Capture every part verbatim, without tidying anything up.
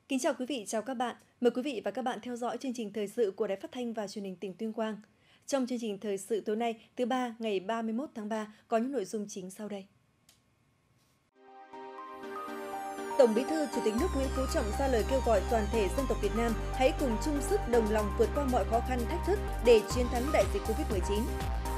Kính chào quý vị, chào các bạn. Mời quý vị và các bạn theo dõi chương trình thời sự của Đài Phát thanh và Truyền hình tỉnh Tuyên Quang. Trong chương trình thời sự tối nay, thứ ba ngày ba mươi mốt tháng ba có những nội dung chính sau đây. Tổng Bí thư Chủ tịch nước Nguyễn Phú Trọng ra lời kêu gọi toàn thể dân tộc Việt Nam hãy cùng chung sức đồng lòng vượt qua mọi khó khăn thách thức để chiến thắng đại dịch Covid mười chín.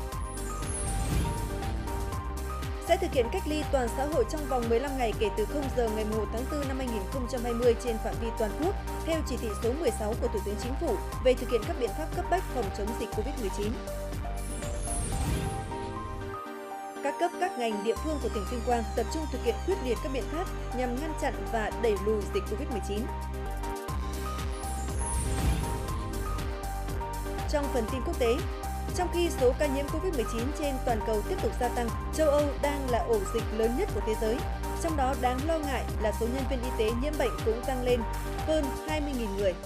Sẽ thực hiện cách ly toàn xã hội trong vòng mười lăm ngày kể từ không giờ ngày mùng một tháng tư năm hai nghìn không trăm hai mươi trên phạm vi toàn quốc, theo chỉ thị số mười sáu của Thủ tướng Chính phủ về thực hiện các biện pháp cấp bách phòng chống dịch Covid mười chín. Các cấp các ngành địa phương của tỉnh Tuyên Quang tập trung thực hiện quyết liệt các biện pháp nhằm ngăn chặn và đẩy lùi dịch Covid mười chín. Trong phần tin quốc tế, trong khi số ca nhiễm Covid mười chín trên toàn cầu tiếp tục gia tăng, châu Âu đang là ổ dịch lớn nhất của thế giới. Trong đó đáng lo ngại là số nhân viên y tế nhiễm bệnh cũng tăng lên hơn hai mươi nghìn người.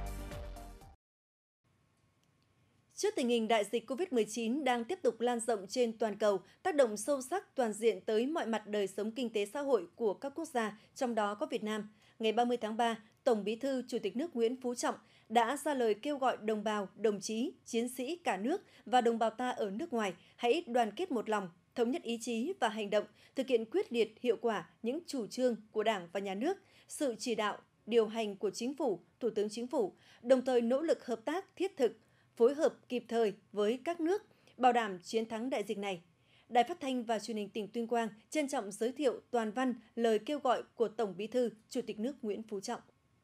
Trước tình hình đại dịch Covid mười chín đang tiếp tục lan rộng trên toàn cầu, tác động sâu sắc toàn diện tới mọi mặt đời sống kinh tế xã hội của các quốc gia, trong đó có Việt Nam, ngày ba mươi tháng ba, Tổng Bí thư Chủ tịch nước Nguyễn Phú Trọng đã ra lời kêu gọi đồng bào, đồng chí, chiến sĩ cả nước và đồng bào ta ở nước ngoài hãy đoàn kết một lòng, thống nhất ý chí và hành động, thực hiện quyết liệt hiệu quả những chủ trương của Đảng và Nhà nước, sự chỉ đạo, điều hành của Chính phủ, Thủ tướng Chính phủ, đồng thời nỗ lực hợp tác thiết thực, phối hợp kịp thời với các nước, bảo đảm chiến thắng đại dịch này. Đài Phát thanh và Truyền hình tỉnh Tuyên Quang trân trọng giới thiệu toàn văn lời kêu gọi của Tổng Bí thư Chủ tịch nước Nguyễn Phú Trọng.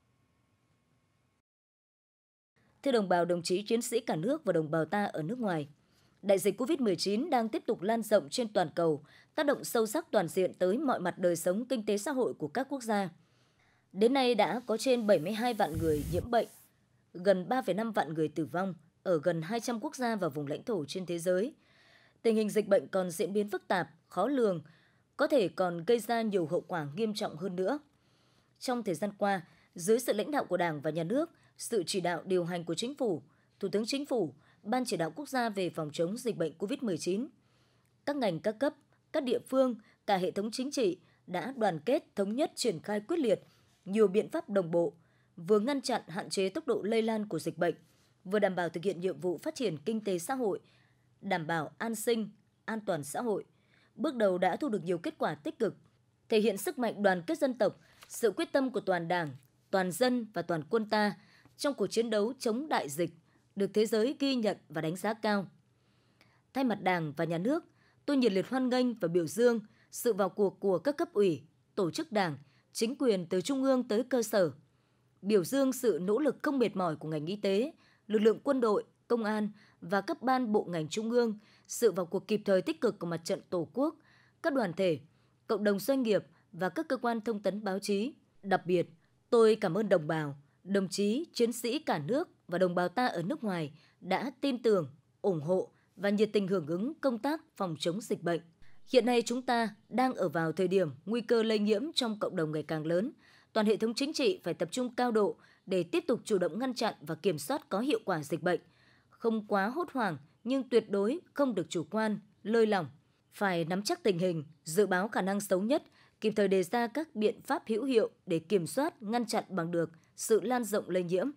Thưa đồng bào, đồng chí, chiến sĩ cả nước và đồng bào ta ở nước ngoài, đại dịch Covid mười chín đang tiếp tục lan rộng trên toàn cầu, tác động sâu sắc toàn diện tới mọi mặt đời sống kinh tế xã hội của các quốc gia. Đến nay đã có trên bảy mươi hai vạn người nhiễm bệnh, gần ba phẩy năm vạn người tử vong ở gần hai trăm quốc gia và vùng lãnh thổ trên thế giới. Tình hình dịch bệnh còn diễn biến phức tạp, khó lường, có thể còn gây ra nhiều hậu quả nghiêm trọng hơn nữa. Trong thời gian qua, dưới sự lãnh đạo của Đảng và Nhà nước, sự chỉ đạo điều hành của Chính phủ, Thủ tướng Chính phủ, Ban Chỉ đạo Quốc gia về phòng chống dịch bệnh Covid mười chín, các ngành các cấp, các địa phương, cả hệ thống chính trị đã đoàn kết thống nhất triển khai quyết liệt nhiều biện pháp đồng bộ, vừa ngăn chặn hạn chế tốc độ lây lan của dịch bệnh, vừa đảm bảo thực hiện nhiệm vụ phát triển kinh tế xã hội, đảm bảo an sinh, an toàn xã hội. Bước đầu đã thu được nhiều kết quả tích cực, thể hiện sức mạnh đoàn kết dân tộc, sự quyết tâm của toàn Đảng, toàn dân và toàn quân ta trong cuộc chiến đấu chống đại dịch, được thế giới ghi nhận và đánh giá cao. Thay mặt Đảng và Nhà nước, tôi nhiệt liệt hoan nghênh và biểu dương sự vào cuộc của các cấp ủy, tổ chức Đảng, chính quyền từ trung ương tới cơ sở, biểu dương sự nỗ lực không mệt mỏi của ngành y tế, lực lượng quân đội, công an và các ban bộ ngành trung ương, sự vào cuộc kịp thời tích cực của Mặt trận Tổ quốc, các đoàn thể, cộng đồng doanh nghiệp và các cơ quan thông tấn báo chí. Đặc biệt, tôi cảm ơn đồng bào, đồng chí, chiến sĩ cả nước và đồng bào ta ở nước ngoài đã tin tưởng, ủng hộ và nhiệt tình hưởng ứng công tác phòng chống dịch bệnh. Hiện nay chúng ta đang ở vào thời điểm nguy cơ lây nhiễm trong cộng đồng ngày càng lớn. Toàn hệ thống chính trị phải tập trung cao độ để tiếp tục chủ động ngăn chặn và kiểm soát có hiệu quả dịch bệnh. Không quá hốt hoảng nhưng tuyệt đối không được chủ quan, lơi lỏng. Phải nắm chắc tình hình, dự báo khả năng xấu nhất, kịp thời đề ra các biện pháp hữu hiệu để kiểm soát, ngăn chặn bằng được sự lan rộng lây nhiễm.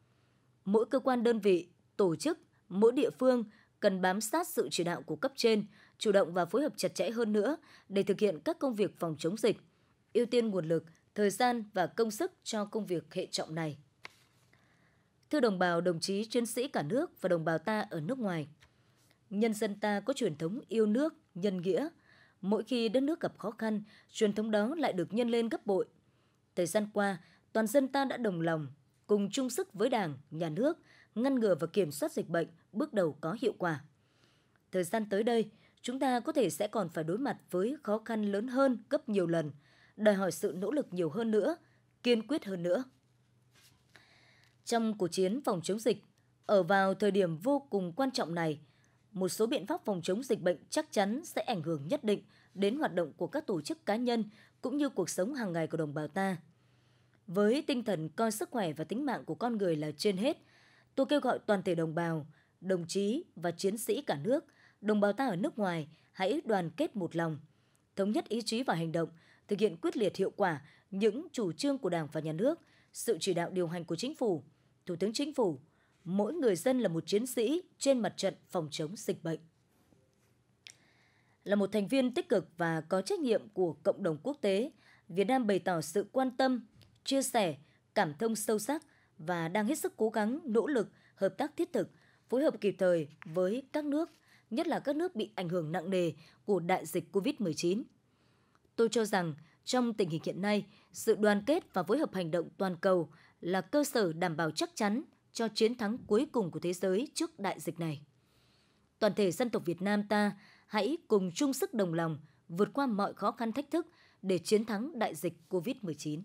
Mỗi cơ quan đơn vị, tổ chức, mỗi địa phương cần bám sát sự chỉ đạo của cấp trên, chủ động và phối hợp chặt chẽ hơn nữa để thực hiện các công việc phòng chống dịch, ưu tiên nguồn lực, thời gian và công sức cho công việc hệ trọng này. Thưa đồng bào, đồng chí, chiến sĩ cả nước và đồng bào ta ở nước ngoài, nhân dân ta có truyền thống yêu nước, nhân nghĩa. Mỗi khi đất nước gặp khó khăn, truyền thống đó lại được nhân lên gấp bội. Thời gian qua, toàn dân ta đã đồng lòng, cùng chung sức với Đảng, Nhà nước, ngăn ngừa và kiểm soát dịch bệnh bước đầu có hiệu quả. Thời gian tới đây, chúng ta có thể sẽ còn phải đối mặt với khó khăn lớn hơn gấp nhiều lần, đòi hỏi sự nỗ lực nhiều hơn nữa, kiên quyết hơn nữa. Trong cuộc chiến phòng chống dịch, ở vào thời điểm vô cùng quan trọng này, một số biện pháp phòng chống dịch bệnh chắc chắn sẽ ảnh hưởng nhất định đến hoạt động của các tổ chức cá nhân cũng như cuộc sống hàng ngày của đồng bào ta. Với tinh thần coi sức khỏe và tính mạng của con người là trên hết, tôi kêu gọi toàn thể đồng bào, đồng chí và chiến sĩ cả nước, đồng bào ta ở nước ngoài hãy đoàn kết một lòng, thống nhất ý chí và hành động, thực hiện quyết liệt hiệu quả những chủ trương của Đảng và Nhà nước, sự chỉ đạo điều hành của Chính phủ, Thủ tướng Chính phủ, mỗi người dân là một chiến sĩ trên mặt trận phòng chống dịch bệnh. Là một thành viên tích cực và có trách nhiệm của cộng đồng quốc tế, Việt Nam bày tỏ sự quan tâm, chia sẻ, cảm thông sâu sắc và đang hết sức cố gắng, nỗ lực, hợp tác thiết thực, phối hợp kịp thời với các nước, nhất là các nước bị ảnh hưởng nặng nề của đại dịch covid mười chín. Tôi cho rằng, trong tình hình hiện nay, sự đoàn kết và phối hợp hành động toàn cầu là cơ sở đảm bảo chắc chắn cho chiến thắng cuối cùng của thế giới trước đại dịch này. Toàn thể dân tộc Việt Nam ta hãy cùng chung sức đồng lòng vượt qua mọi khó khăn thách thức để chiến thắng đại dịch covid mười chín.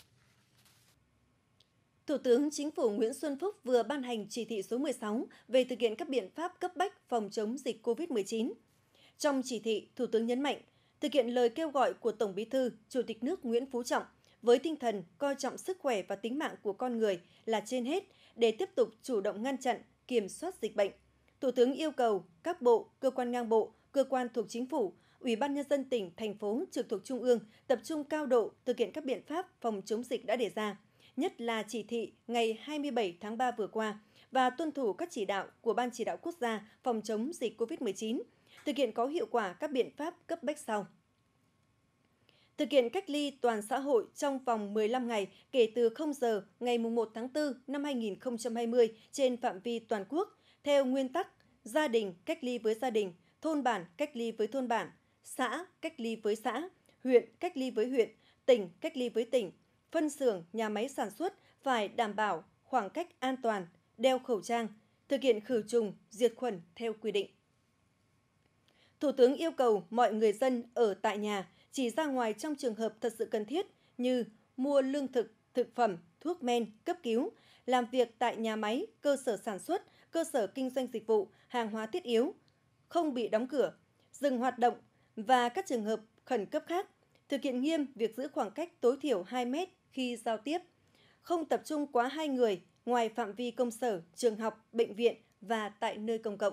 Thủ tướng Chính phủ Nguyễn Xuân Phúc vừa ban hành chỉ thị số mười sáu về thực hiện các biện pháp cấp bách phòng chống dịch covid mười chín. Trong chỉ thị, Thủ tướng nhấn mạnh, thực hiện lời kêu gọi của Tổng Bí thư, Chủ tịch nước Nguyễn Phú Trọng với tinh thần coi trọng sức khỏe và tính mạng của con người là trên hết để tiếp tục chủ động ngăn chặn, kiểm soát dịch bệnh. Thủ tướng yêu cầu các bộ, cơ quan ngang bộ, cơ quan thuộc Chính phủ, Ủy ban Nhân dân tỉnh, thành phố trực thuộc Trung ương tập trung cao độ thực hiện các biện pháp phòng chống dịch đã đề ra, nhất là chỉ thị ngày hai mươi bảy tháng ba vừa qua và tuân thủ các chỉ đạo của Ban Chỉ đạo Quốc gia phòng chống dịch covid mười chín, thực hiện có hiệu quả các biện pháp cấp bách sau. Thực hiện cách ly toàn xã hội trong vòng mười lăm ngày kể từ không giờ ngày một tháng tư năm hai nghìn không trăm hai mươi trên phạm vi toàn quốc, theo nguyên tắc gia đình cách ly với gia đình, thôn bản cách ly với thôn bản, xã cách ly với xã, huyện cách ly với huyện, tỉnh cách ly với tỉnh, phân xưởng, nhà máy sản xuất phải đảm bảo khoảng cách an toàn, đeo khẩu trang, thực hiện khử trùng, diệt khuẩn theo quy định. Thủ tướng yêu cầu mọi người dân ở tại nhà, chỉ ra ngoài trong trường hợp thật sự cần thiết như mua lương thực, thực phẩm, thuốc men, cấp cứu, làm việc tại nhà máy, cơ sở sản xuất, cơ sở kinh doanh dịch vụ, hàng hóa thiết yếu, không bị đóng cửa, dừng hoạt động và các trường hợp khẩn cấp khác, thực hiện nghiêm việc giữ khoảng cách tối thiểu hai mét khi giao tiếp, không tập trung quá hai người ngoài phạm vi công sở, trường học, bệnh viện và tại nơi công cộng.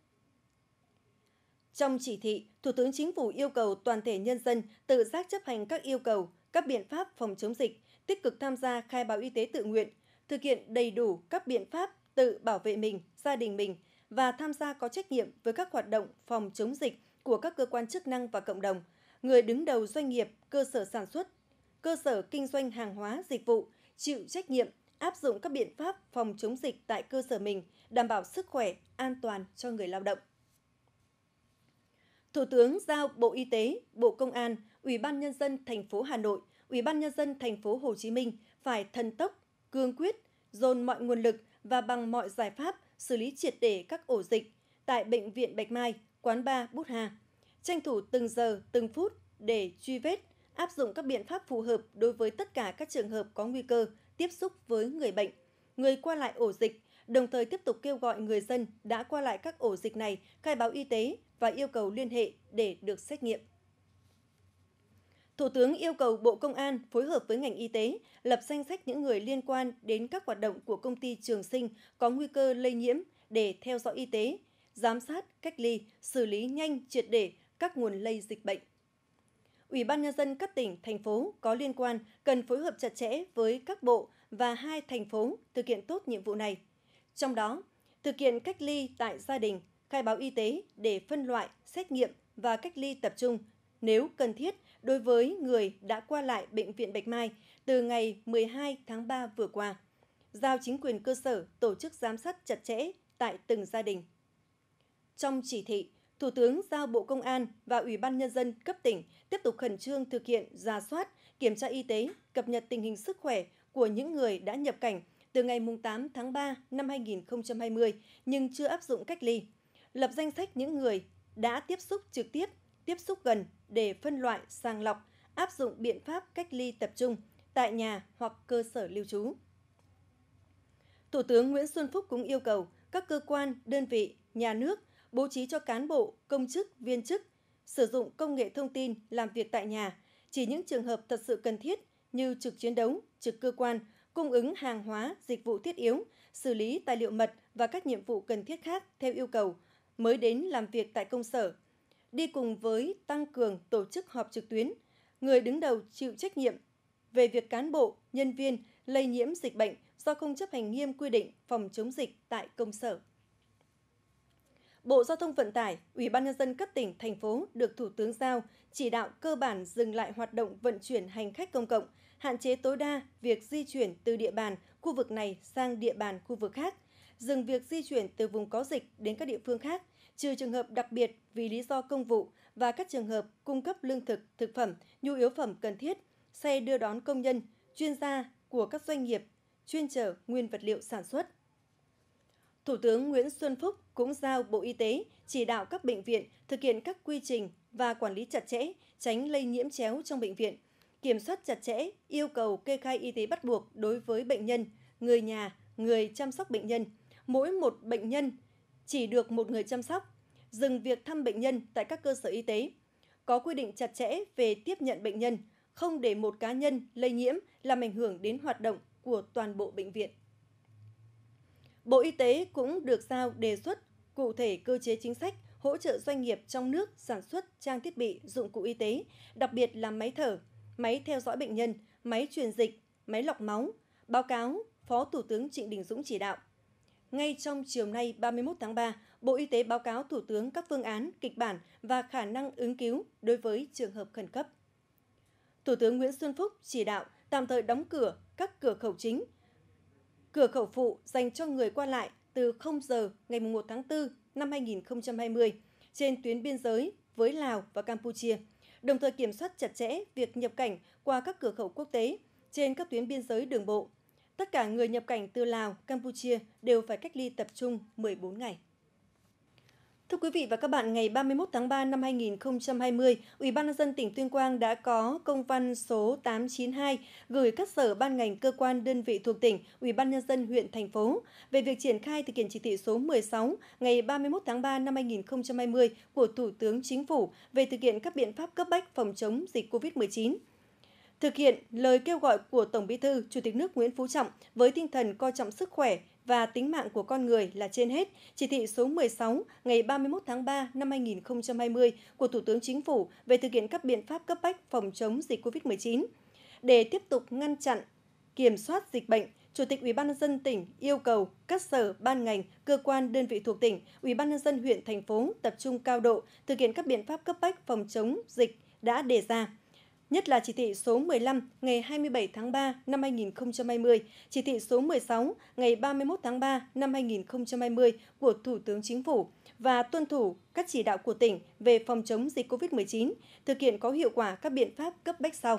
Trong chỉ thị, Thủ tướng Chính phủ yêu cầu toàn thể nhân dân tự giác chấp hành các yêu cầu, các biện pháp phòng chống dịch, tích cực tham gia khai báo y tế tự nguyện, thực hiện đầy đủ các biện pháp tự bảo vệ mình, gia đình mình và tham gia có trách nhiệm với các hoạt động phòng chống dịch của các cơ quan chức năng và cộng đồng, người đứng đầu doanh nghiệp, cơ sở sản xuất, cơ sở kinh doanh hàng hóa, dịch vụ, chịu trách nhiệm áp dụng các biện pháp phòng chống dịch tại cơ sở mình, đảm bảo sức khỏe, an toàn cho người lao động. Thủ tướng giao Bộ Y tế, Bộ Công an, Ủy ban Nhân dân thành phố Hà Nội, Ủy ban Nhân dân thành phố Hồ Chí Minh phải thần tốc, cương quyết, dồn mọi nguồn lực và bằng mọi giải pháp xử lý triệt để các ổ dịch tại Bệnh viện Bạch Mai, quán bar Bút Hà, tranh thủ từng giờ, từng phút để truy vết, áp dụng các biện pháp phù hợp đối với tất cả các trường hợp có nguy cơ tiếp xúc với người bệnh, người qua lại ổ dịch, đồng thời tiếp tục kêu gọi người dân đã qua lại các ổ dịch này khai báo y tế và yêu cầu liên hệ để được xét nghiệm. Thủ tướng yêu cầu Bộ Công an phối hợp với ngành y tế lập danh sách những người liên quan đến các hoạt động của công ty Trường Sinh có nguy cơ lây nhiễm để theo dõi y tế, giám sát, cách ly, xử lý nhanh triệt để các nguồn lây dịch bệnh. Ủy ban Nhân dân các tỉnh, thành phố có liên quan cần phối hợp chặt chẽ với các bộ và hai thành phố thực hiện tốt nhiệm vụ này. Trong đó, thực hiện cách ly tại gia đình, khai báo y tế để phân loại, xét nghiệm và cách ly tập trung nếu cần thiết đối với người đã qua lại Bệnh viện Bạch Mai từ ngày mười hai tháng ba vừa qua. Giao chính quyền cơ sở tổ chức giám sát chặt chẽ tại từng gia đình. Trong chỉ thị, Thủ tướng giao Bộ Công an và Ủy ban Nhân dân cấp tỉnh tiếp tục khẩn trương thực hiện rà soát, kiểm tra y tế, cập nhật tình hình sức khỏe của những người đã nhập cảnh từ ngày tám tháng ba năm hai nghìn không trăm hai mươi nhưng chưa áp dụng cách ly, lập danh sách những người đã tiếp xúc trực tiếp, tiếp xúc gần để phân loại, sàng lọc, áp dụng biện pháp cách ly tập trung tại nhà hoặc cơ sở lưu trú. Thủ tướng Nguyễn Xuân Phúc cũng yêu cầu các cơ quan, đơn vị, nhà nước bố trí cho cán bộ, công chức, viên chức sử dụng công nghệ thông tin làm việc tại nhà, chỉ những trường hợp thật sự cần thiết như trực chiến đấu, trực cơ quan, cung ứng hàng hóa, dịch vụ thiết yếu, xử lý tài liệu mật và các nhiệm vụ cần thiết khác theo yêu cầu mới đến làm việc tại công sở. Đi cùng với tăng cường tổ chức họp trực tuyến, người đứng đầu chịu trách nhiệm về việc cán bộ, nhân viên lây nhiễm dịch bệnh do không chấp hành nghiêm quy định phòng chống dịch tại công sở. Bộ Giao thông Vận tải, Ủy ban Nhân dân các tỉnh, thành phố được Thủ tướng giao chỉ đạo cơ bản dừng lại hoạt động vận chuyển hành khách công cộng, hạn chế tối đa việc di chuyển từ địa bàn khu vực này sang địa bàn khu vực khác, dừng việc di chuyển từ vùng có dịch đến các địa phương khác, trừ trường hợp đặc biệt vì lý do công vụ và các trường hợp cung cấp lương thực, thực phẩm, nhu yếu phẩm cần thiết, xe đưa đón công nhân, chuyên gia của các doanh nghiệp chuyên chở nguyên vật liệu sản xuất. Thủ tướng Nguyễn Xuân Phúc cũng giao Bộ Y tế chỉ đạo các bệnh viện thực hiện các quy trình và quản lý chặt chẽ, tránh lây nhiễm chéo trong bệnh viện, kiểm soát chặt chẽ, yêu cầu kê khai y tế bắt buộc đối với bệnh nhân, người nhà, người chăm sóc bệnh nhân. Mỗi một bệnh nhân chỉ được một người chăm sóc, dừng việc thăm bệnh nhân tại các cơ sở y tế. Có quy định chặt chẽ về tiếp nhận bệnh nhân, không để một cá nhân lây nhiễm làm ảnh hưởng đến hoạt động của toàn bộ bệnh viện. Bộ Y tế cũng được giao đề xuất cụ thể cơ chế chính sách hỗ trợ doanh nghiệp trong nước sản xuất trang thiết bị, dụng cụ y tế, đặc biệt là máy thở, máy theo dõi bệnh nhân, máy truyền dịch, máy lọc máu, báo cáo Phó Thủ tướng Trịnh Đình Dũng chỉ đạo. Ngay trong chiều nay ba mươi mốt tháng ba, Bộ Y tế báo cáo Thủ tướng các phương án, kịch bản và khả năng ứng cứu đối với trường hợp khẩn cấp. Thủ tướng Nguyễn Xuân Phúc chỉ đạo tạm thời đóng cửa các cửa khẩu chính, cửa khẩu phụ dành cho người qua lại từ không giờ ngày mùng một tháng tư năm hai nghìn không trăm hai mươi trên tuyến biên giới với Lào và Campuchia, đồng thời kiểm soát chặt chẽ việc nhập cảnh qua các cửa khẩu quốc tế trên các tuyến biên giới đường bộ. Tất cả người nhập cảnh từ Lào, Campuchia đều phải cách ly tập trung mười bốn ngày. Thưa quý vị và các bạn, ngày ba mươi mốt tháng ba năm hai nghìn không trăm hai mươi, Ủy ban Nhân dân tỉnh Tuyên Quang đã có công văn số tám trăm chín mươi hai gửi các sở ban ngành cơ quan đơn vị thuộc tỉnh, Ủy ban Nhân dân huyện, thành phố về việc triển khai thực hiện chỉ thị số mười sáu ngày ba mươi mốt tháng ba năm hai nghìn không trăm hai mươi của Thủ tướng Chính phủ về thực hiện các biện pháp cấp bách phòng chống dịch covid mười chín. Thực hiện lời kêu gọi của Tổng Bí thư, Chủ tịch nước Nguyễn Phú Trọng với tinh thần coi trọng sức khỏe và tính mạng của con người là trên hết, chỉ thị số mười sáu ngày ba mươi mốt tháng ba năm hai nghìn không trăm hai mươi của Thủ tướng Chính phủ về thực hiện các biện pháp cấp bách phòng chống dịch covid mười chín. Để tiếp tục ngăn chặn, kiểm soát dịch bệnh, Chủ tịch Ủy ban Nhân dân tỉnh yêu cầu các sở, ban ngành, cơ quan, đơn vị thuộc tỉnh, Ủy ban Nhân dân huyện, thành phố tập trung cao độ thực hiện các biện pháp cấp bách phòng chống dịch đã đề ra. Nhất là chỉ thị số mười lăm ngày hai mươi bảy tháng ba năm hai nghìn không trăm hai mươi, chỉ thị số mười sáu ngày ba mươi mốt tháng ba năm hai nghìn không trăm hai mươi của Thủ tướng Chính phủ và tuân thủ các chỉ đạo của tỉnh về phòng chống dịch covid mười chín, thực hiện có hiệu quả các biện pháp cấp bách sau.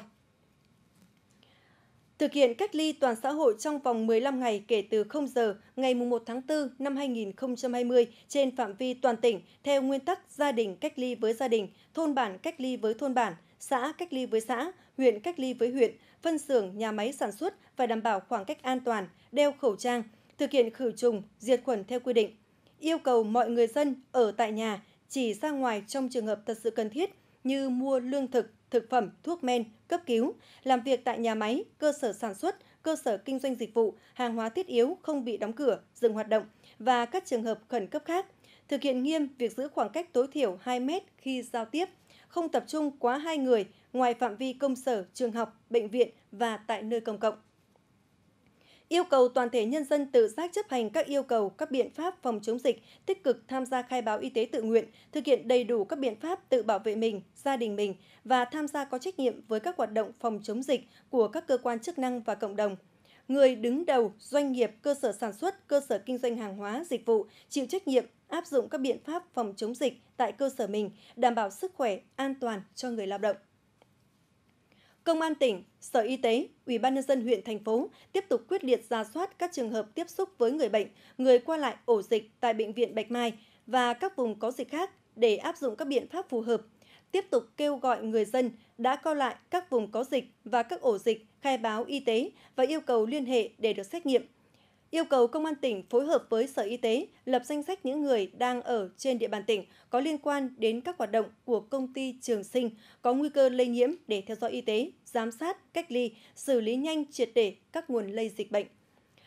Thực hiện cách ly toàn xã hội trong vòng mười lăm ngày kể từ không giờ ngày mùng một tháng tư năm hai nghìn không trăm hai mươi trên phạm vi toàn tỉnh theo nguyên tắc gia đình cách ly với gia đình, thôn bản cách ly với thôn bản, xã cách ly với xã, huyện cách ly với huyện, phân xưởng, nhà máy sản xuất phải đảm bảo khoảng cách an toàn, đeo khẩu trang, thực hiện khử trùng, diệt khuẩn theo quy định. Yêu cầu mọi người dân ở tại nhà, chỉ ra ngoài trong trường hợp thật sự cần thiết như mua lương thực, thực phẩm, thuốc men, cấp cứu, làm việc tại nhà máy, cơ sở sản xuất, cơ sở kinh doanh dịch vụ, hàng hóa thiết yếu không bị đóng cửa, dừng hoạt động và các trường hợp khẩn cấp khác. Thực hiện nghiêm việc giữ khoảng cách tối thiểu hai mét khi giao tiếp, không tập trung quá hai người ngoài phạm vi công sở, trường học, bệnh viện và tại nơi công cộng. Yêu cầu toàn thể nhân dân tự giác chấp hành các yêu cầu, các biện pháp phòng chống dịch, tích cực tham gia khai báo y tế tự nguyện, thực hiện đầy đủ các biện pháp tự bảo vệ mình, gia đình mình và tham gia có trách nhiệm với các hoạt động phòng chống dịch của các cơ quan chức năng và cộng đồng. Người đứng đầu, doanh nghiệp, cơ sở sản xuất, cơ sở kinh doanh hàng hóa, dịch vụ chịu trách nhiệm áp dụng các biện pháp phòng chống dịch tại cơ sở mình, đảm bảo sức khỏe, an toàn cho người lao động. Công an tỉnh, Sở Y tế, Ủy ban Nhân dân huyện, thành phố tiếp tục quyết liệt rà soát các trường hợp tiếp xúc với người bệnh, người qua lại ổ dịch tại Bệnh viện Bạch Mai và các vùng có dịch khác để áp dụng các biện pháp phù hợp. Tiếp tục kêu gọi người dân đã qua lại các vùng có dịch và các ổ dịch khai báo y tế và yêu cầu liên hệ để được xét nghiệm. Yêu cầu Công an tỉnh phối hợp với Sở Y tế lập danh sách những người đang ở trên địa bàn tỉnh có liên quan đến các hoạt động của công ty Trường Sinh có nguy cơ lây nhiễm để theo dõi y tế, giám sát, cách ly, xử lý nhanh triệt để các nguồn lây dịch bệnh.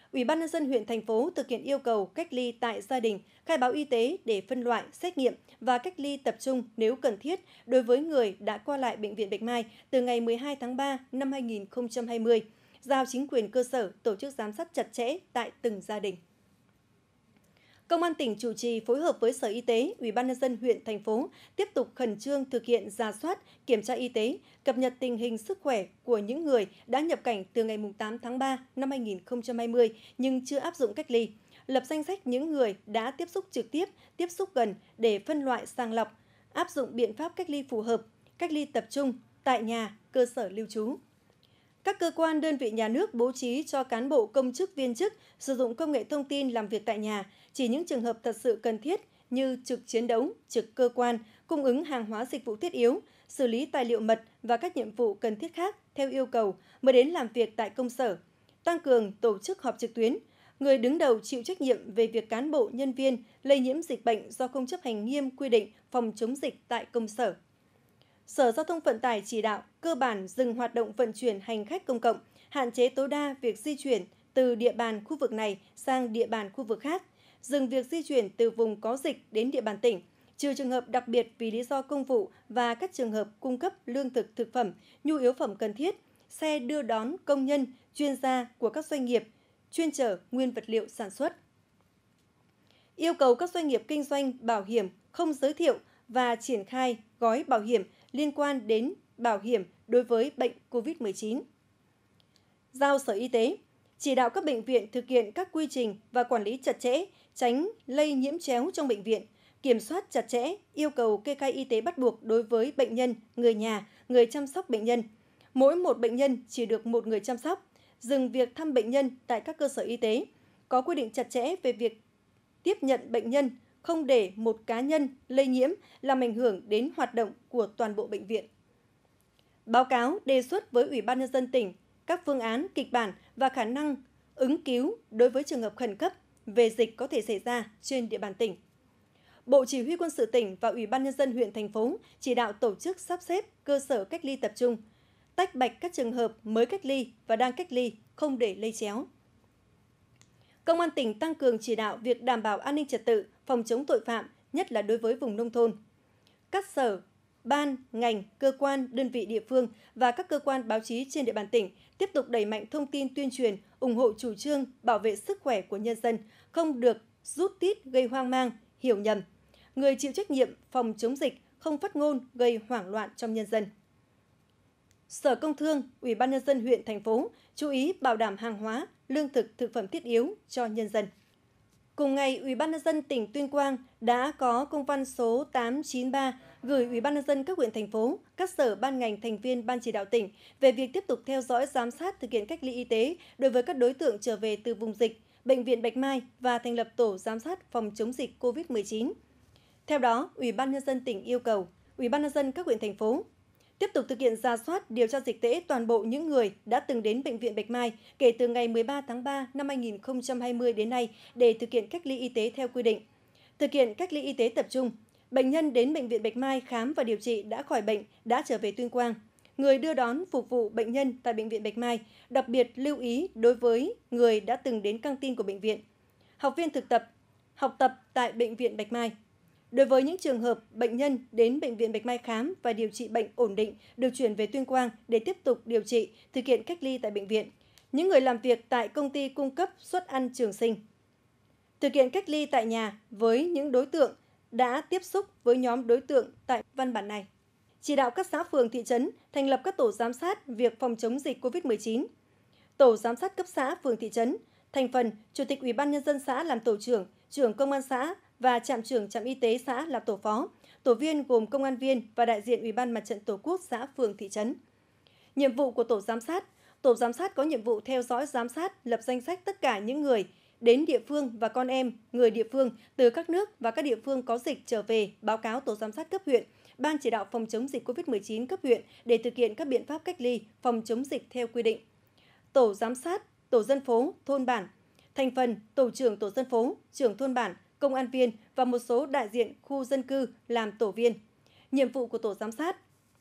Ủy ban nhân dân huyện, thành phố thực hiện yêu cầu cách ly tại gia đình, khai báo y tế để phân loại, xét nghiệm và cách ly tập trung nếu cần thiết đối với người đã qua lại Bệnh viện Bạch Mai từ ngày mười hai tháng ba năm hai nghìn không trăm hai mươi, giao chính quyền cơ sở tổ chức giám sát chặt chẽ tại từng gia đình. Công an tỉnh chủ trì phối hợp với Sở Y tế, Ủy ban nhân dân huyện, thành phố tiếp tục khẩn trương thực hiện rà soát, kiểm tra y tế, cập nhật tình hình sức khỏe của những người đã nhập cảnh từ ngày tám tháng ba năm hai nghìn không trăm hai mươi nhưng chưa áp dụng cách ly, lập danh sách những người đã tiếp xúc trực tiếp, tiếp xúc gần để phân loại sàng lọc, áp dụng biện pháp cách ly phù hợp, cách ly tập trung tại nhà, cơ sở lưu trú. Các cơ quan đơn vị nhà nước bố trí cho cán bộ công chức viên chức sử dụng công nghệ thông tin làm việc tại nhà, chỉ những trường hợp thật sự cần thiết như trực chiến đấu, trực cơ quan, cung ứng hàng hóa dịch vụ thiết yếu, xử lý tài liệu mật và các nhiệm vụ cần thiết khác theo yêu cầu mới đến làm việc tại công sở, tăng cường tổ chức họp trực tuyến. Người đứng đầu chịu trách nhiệm về việc cán bộ nhân viên lây nhiễm dịch bệnh do không chấp hành nghiêm quy định phòng chống dịch tại công sở. Sở Giao thông Vận tải chỉ đạo cơ bản dừng hoạt động vận chuyển hành khách công cộng, hạn chế tối đa việc di chuyển từ địa bàn khu vực này sang địa bàn khu vực khác, dừng việc di chuyển từ vùng có dịch đến địa bàn tỉnh, trừ trường hợp đặc biệt vì lý do công vụ và các trường hợp cung cấp lương thực, thực phẩm, nhu yếu phẩm cần thiết, xe đưa đón công nhân, chuyên gia của các doanh nghiệp, chuyên chở nguyên vật liệu sản xuất. Yêu cầu các doanh nghiệp kinh doanh bảo hiểm không giới thiệu và triển khai gói bảo hiểm liên quan đến bảo hiểm đối với bệnh covid mười chín. Giao Sở Y tế chỉ đạo các bệnh viện thực hiện các quy trình và quản lý chặt chẽ, tránh lây nhiễm chéo trong bệnh viện, kiểm soát chặt chẽ, yêu cầu kê khai y tế bắt buộc đối với bệnh nhân, người nhà, người chăm sóc bệnh nhân. Mỗi một bệnh nhân chỉ được một người chăm sóc, dừng việc thăm bệnh nhân tại các cơ sở y tế, có quy định chặt chẽ về việc tiếp nhận bệnh nhân, không để một cá nhân lây nhiễm làm ảnh hưởng đến hoạt động của toàn bộ bệnh viện. Báo cáo đề xuất với Ủy ban nhân dân tỉnh các phương án, kịch bản và khả năng ứng cứu đối với trường hợp khẩn cấp về dịch có thể xảy ra trên địa bàn tỉnh. Bộ Chỉ huy Quân sự tỉnh và Ủy ban nhân dân huyện, thành phố chỉ đạo tổ chức sắp xếp cơ sở cách ly tập trung, tách bạch các trường hợp mới cách ly và đang cách ly không để lây chéo. Công an tỉnh tăng cường chỉ đạo việc đảm bảo an ninh trật tự, phòng chống tội phạm, nhất là đối với vùng nông thôn. Các sở, ban, ngành, cơ quan, đơn vị địa phương và các cơ quan báo chí trên địa bàn tỉnh tiếp tục đẩy mạnh thông tin tuyên truyền, ủng hộ chủ trương bảo vệ sức khỏe của nhân dân, không được rút tít gây hoang mang, hiểu nhầm. Người chịu trách nhiệm phòng chống dịch không phát ngôn gây hoảng loạn trong nhân dân. Sở Công Thương, Ủy ban nhân dân huyện, thành phố chú ý bảo đảm hàng hóa, lương thực, thực phẩm thiết yếu cho nhân dân. Cùng ngày, Ủy ban nhân dân tỉnh Tuyên Quang đã có công văn số tám trăm chín mươi ba gửi Ủy ban nhân dân các huyện, thành phố, các sở ban ngành thành viên ban chỉ đạo tỉnh về việc tiếp tục theo dõi, giám sát thực hiện cách ly y tế đối với các đối tượng trở về từ vùng dịch, Bệnh viện Bạch Mai và thành lập tổ giám sát phòng chống dịch covid mười chín. Theo đó, Ủy ban nhân dân tỉnh yêu cầu Ủy ban nhân dân các huyện, thành phố tiếp tục thực hiện rà soát, điều tra dịch tễ toàn bộ những người đã từng đến Bệnh viện Bạch Mai kể từ ngày mười ba tháng ba năm hai nghìn không trăm hai mươi đến nay để thực hiện cách ly y tế theo quy định. Thực hiện cách ly y tế tập trung, bệnh nhân đến Bệnh viện Bạch Mai khám và điều trị đã khỏi bệnh, đã trở về Tuyên Quang. Người đưa đón phục vụ bệnh nhân tại Bệnh viện Bạch Mai, đặc biệt lưu ý đối với người đã từng đến căng tin của bệnh viện. Học viên thực tập, học tập tại Bệnh viện Bạch Mai. Đối với những trường hợp bệnh nhân đến Bệnh viện Bạch Mai khám và điều trị bệnh ổn định được chuyển về Tuyên Quang để tiếp tục điều trị, thực hiện cách ly tại bệnh viện. Những người làm việc tại công ty cung cấp suất ăn Trường Sinh. Thực hiện cách ly tại nhà với những đối tượng đã tiếp xúc với nhóm đối tượng tại văn bản này. Chỉ đạo các xã phường thị trấn thành lập các tổ giám sát việc phòng chống dịch covid mười chín. Tổ giám sát cấp xã phường thị trấn, thành phần Chủ tịch Ủy ban nhân dân xã làm tổ trưởng, trưởng công an xã và trạm trưởng trạm y tế xã làm tổ phó. Tổ viên gồm công an viên và đại diện Ủy ban Mặt trận Tổ quốc xã phường thị trấn. Nhiệm vụ của tổ giám sát: tổ giám sát có nhiệm vụ theo dõi, giám sát, lập danh sách tất cả những người đến địa phương và con em người địa phương từ các nước và các địa phương có dịch trở về, báo cáo tổ giám sát cấp huyện, ban chỉ đạo phòng chống dịch covid mười chín cấp huyện để thực hiện các biện pháp cách ly, phòng chống dịch theo quy định. Tổ giám sát, tổ dân phố, thôn bản, thành phần tổ trưởng tổ dân phố, trưởng thôn bản, công an viên và một số đại diện khu dân cư làm tổ viên. Nhiệm vụ của tổ giám sát: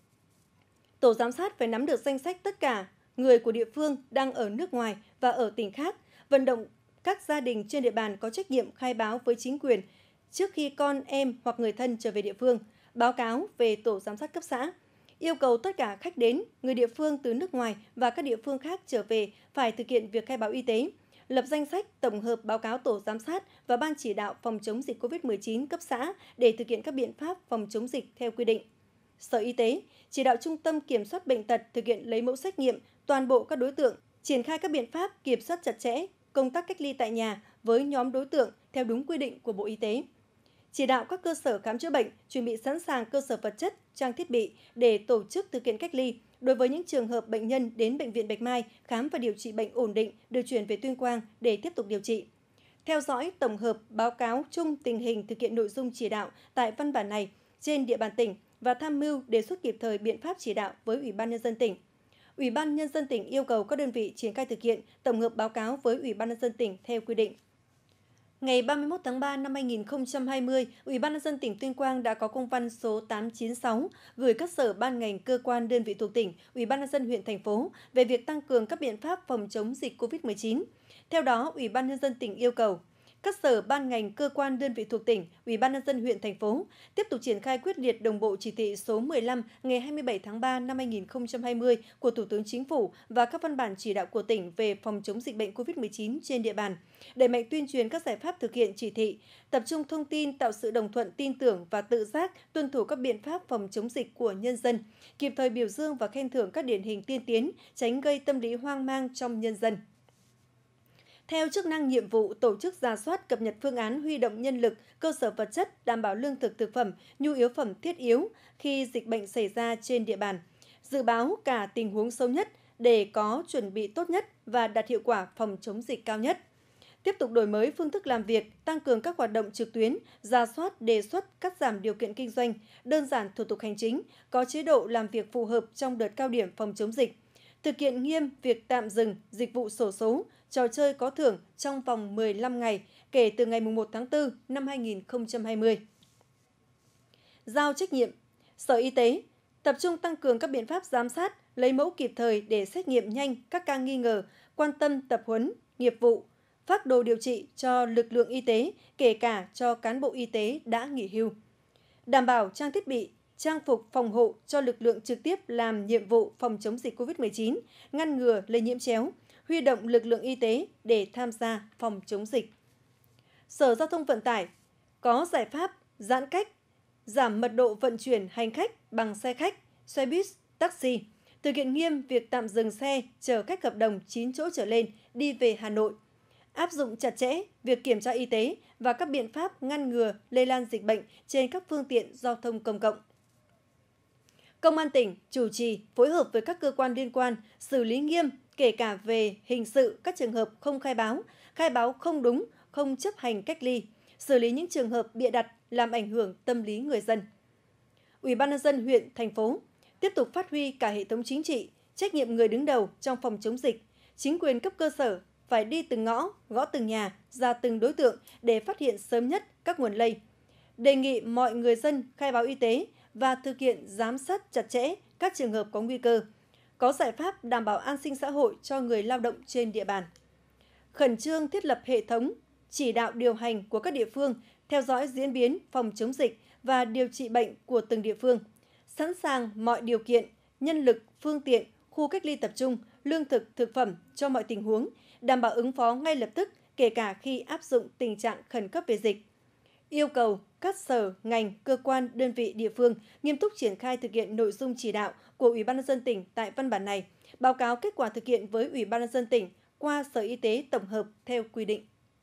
tổ giám sát phải nắm được danh sách tất cả người của địa phương đang ở nước ngoài và ở tỉnh khác, vận động các gia đình trên địa bàn có trách nhiệm khai báo với chính quyền trước khi con em hoặc người thân trở về địa phương, báo cáo về tổ giám sát cấp xã. Yêu cầu tất cả khách đến, người địa phương từ nước ngoài và các địa phương khác trở về phải thực hiện việc khai báo y tế, lập danh sách tổng hợp báo cáo tổ giám sát và ban chỉ đạo phòng chống dịch covid mười chín cấp xã để thực hiện các biện pháp phòng chống dịch theo quy định. Sở Y tế chỉ đạo Trung tâm Kiểm soát Bệnh tật thực hiện lấy mẫu xét nghiệm toàn bộ các đối tượng, triển khai các biện pháp kiểm soát chặt chẽ công tác cách ly tại nhà với nhóm đối tượng theo đúng quy định của Bộ Y tế. Chỉ đạo các cơ sở khám chữa bệnh chuẩn bị sẵn sàng cơ sở vật chất, trang thiết bị để tổ chức thực hiện cách ly đối với những trường hợp bệnh nhân đến Bệnh viện Bạch Mai khám và điều trị bệnh ổn định được chuyển về Tuyên Quang để tiếp tục điều trị. Theo dõi tổng hợp báo cáo chung tình hình thực hiện nội dung chỉ đạo tại văn bản này trên địa bàn tỉnh và tham mưu đề xuất kịp thời biện pháp chỉ đạo với Ủy ban Nhân dân tỉnh. Ủy ban Nhân dân tỉnh yêu cầu các đơn vị triển khai thực hiện tổng hợp báo cáo với Ủy ban Nhân dân tỉnh theo quy định. Ngày ba mươi mốt tháng ba năm hai nghìn không trăm hai mươi, Ủy ban Nhân dân tỉnh Tuyên Quang đã có công văn số tám trăm chín mươi sáu gửi các sở ban ngành cơ quan đơn vị thuộc tỉnh, Ủy ban Nhân dân huyện thành phố về việc tăng cường các biện pháp phòng chống dịch covid mười chín. Theo đó, Ủy ban Nhân dân tỉnh yêu cầu các sở ban ngành cơ quan đơn vị thuộc tỉnh, Ủy ban Nhân dân huyện thành phố tiếp tục triển khai quyết liệt đồng bộ chỉ thị số mười lăm ngày hai mươi bảy tháng ba năm hai nghìn không trăm hai mươi của Thủ tướng Chính phủ và các văn bản chỉ đạo của tỉnh về phòng chống dịch bệnh covid mười chín trên địa bàn, đẩy mạnh tuyên truyền các giải pháp thực hiện chỉ thị, tập trung thông tin tạo sự đồng thuận tin tưởng và tự giác tuân thủ các biện pháp phòng chống dịch của nhân dân, kịp thời biểu dương và khen thưởng các điển hình tiên tiến, tránh gây tâm lý hoang mang trong nhân dân. Theo chức năng nhiệm vụ, tổ chức rà soát cập nhật phương án huy động nhân lực, cơ sở vật chất, đảm bảo lương thực thực phẩm, nhu yếu phẩm thiết yếu khi dịch bệnh xảy ra trên địa bàn, dự báo cả tình huống xấu nhất để có chuẩn bị tốt nhất và đạt hiệu quả phòng chống dịch cao nhất. Tiếp tục đổi mới phương thức làm việc, tăng cường các hoạt động trực tuyến, rà soát đề xuất cắt giảm điều kiện kinh doanh, đơn giản thủ tục hành chính, có chế độ làm việc phù hợp trong đợt cao điểm phòng chống dịch. Thực hiện nghiêm việc tạm dừng dịch vụ xổ số, trò chơi có thưởng trong vòng mười lăm ngày kể từ ngày mùng một tháng tư năm hai nghìn không trăm hai mươi. Giao trách nhiệm, Sở Y tế tập trung tăng cường các biện pháp giám sát, lấy mẫu kịp thời để xét nghiệm nhanh các ca nghi ngờ, quan tâm tập huấn, nghiệp vụ, phác đồ điều trị cho lực lượng y tế, kể cả cho cán bộ y tế đã nghỉ hưu. Đảm bảo trang thiết bị, trang phục phòng hộ cho lực lượng trực tiếp làm nhiệm vụ phòng chống dịch covid mười chín, ngăn ngừa lây nhiễm chéo, huy động lực lượng y tế để tham gia phòng chống dịch. Sở Giao thông Vận tải có giải pháp giãn cách, giảm mật độ vận chuyển hành khách bằng xe khách, xe buýt, taxi, thực hiện nghiêm việc tạm dừng xe chở khách hợp đồng chín chỗ trở lên đi về Hà Nội, áp dụng chặt chẽ việc kiểm tra y tế và các biện pháp ngăn ngừa lây lan dịch bệnh trên các phương tiện giao thông công cộng. Công an tỉnh chủ trì phối hợp với các cơ quan liên quan xử lý nghiêm kể cả về hình sự các trường hợp không khai báo, khai báo không đúng, không chấp hành cách ly, xử lý những trường hợp bịa đặt làm ảnh hưởng tâm lý người dân. Ủy ban Nhân dân huyện, thành phố tiếp tục phát huy cả hệ thống chính trị, trách nhiệm người đứng đầu trong phòng chống dịch, chính quyền cấp cơ sở phải đi từng ngõ, gõ từng nhà, ra từng đối tượng để phát hiện sớm nhất các nguồn lây. Đề nghị mọi người dân khai báo y tế và thực hiện giám sát chặt chẽ các trường hợp có nguy cơ, có giải pháp đảm bảo an sinh xã hội cho người lao động trên địa bàn. Khẩn trương thiết lập hệ thống, chỉ đạo điều hành của các địa phương, theo dõi diễn biến phòng chống dịch và điều trị bệnh của từng địa phương, sẵn sàng mọi điều kiện, nhân lực, phương tiện, khu cách ly tập trung, lương thực, thực phẩm cho mọi tình huống, đảm bảo ứng phó ngay lập tức, kể cả khi áp dụng tình trạng khẩn cấp về dịch. Yêu cầu các sở, ngành, cơ quan, đơn vị địa phương nghiêm túc triển khai thực hiện nội dung chỉ đạo của Ủy ban Nhân dân tỉnh tại văn bản này, báo cáo kết quả thực hiện với Ủy ban Nhân dân tỉnh qua Sở Y tế tổng hợp theo quy định.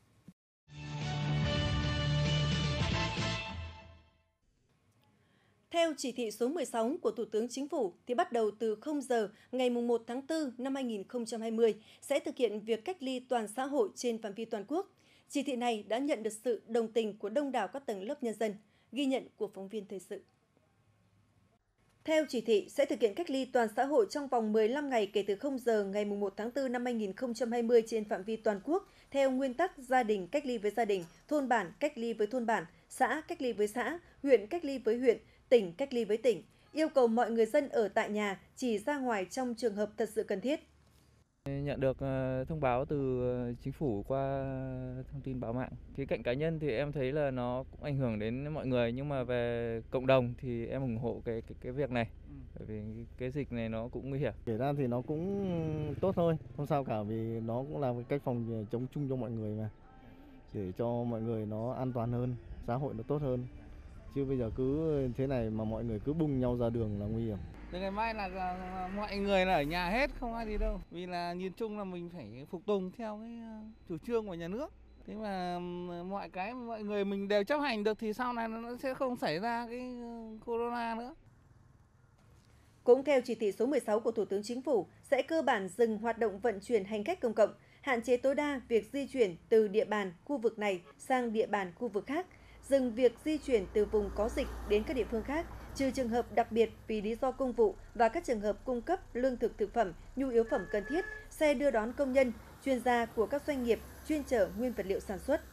Theo chỉ thị số mười sáu của Thủ tướng Chính phủ, thì bắt đầu từ không giờ ngày mùng một tháng tư năm hai nghìn không trăm hai mươi sẽ thực hiện việc cách ly toàn xã hội trên phạm vi toàn quốc. Chỉ thị này đã nhận được sự đồng tình của đông đảo các tầng lớp nhân dân, ghi nhận của phóng viên thời sự. Theo chỉ thị, sẽ thực hiện cách ly toàn xã hội trong vòng mười lăm ngày kể từ không giờ ngày mùng một tháng tư năm hai nghìn không trăm hai mươi trên phạm vi toàn quốc, theo nguyên tắc gia đình cách ly với gia đình, thôn bản cách ly với thôn bản, xã cách ly với xã, huyện cách ly với huyện, tỉnh cách ly với tỉnh, yêu cầu mọi người dân ở tại nhà, chỉ ra ngoài trong trường hợp thật sự cần thiết. Nhận được ờ, thông báo từ ờ, chính phủ qua thông tin báo mạng. Khía cạnh cá nhân thì em thấy là nó cũng ảnh hưởng đến mọi người, nhưng mà về cộng đồng thì em ủng hộ cái cái, cái việc này. Bởi vì cái, cái dịch này nó cũng nguy hiểm. Kể ra thì nó cũng tốt thôi, không sao cả, vì nó cũng là một cách phòng chống chung cho mọi người mà. Để cho mọi người nó an toàn hơn, xã hội nó tốt hơn. Chứ bây giờ cứ thế này mà mọi người cứ bung nhau ra đường là nguy hiểm. Từ ngày mai là, là, là mọi người là ở nhà hết, không ai gì đâu. Vì là nhìn chung là mình phải phục tùng theo cái chủ trương của nhà nước. Thế mà mọi cái mọi người mình đều chấp hành được thì sau này nó sẽ không xảy ra cái corona nữa. Cũng theo chỉ thị số mười sáu của Thủ tướng Chính phủ, sẽ cơ bản dừng hoạt động vận chuyển hành khách công cộng, hạn chế tối đa việc di chuyển từ địa bàn khu vực này sang địa bàn khu vực khác, dừng việc di chuyển từ vùng có dịch đến các địa phương khác, trừ trường hợp đặc biệt vì lý do công vụ và các trường hợp cung cấp lương thực thực phẩm, nhu yếu phẩm cần thiết, xe đưa đón công nhân, chuyên gia của các doanh nghiệp chuyên chở nguyên vật liệu sản xuất.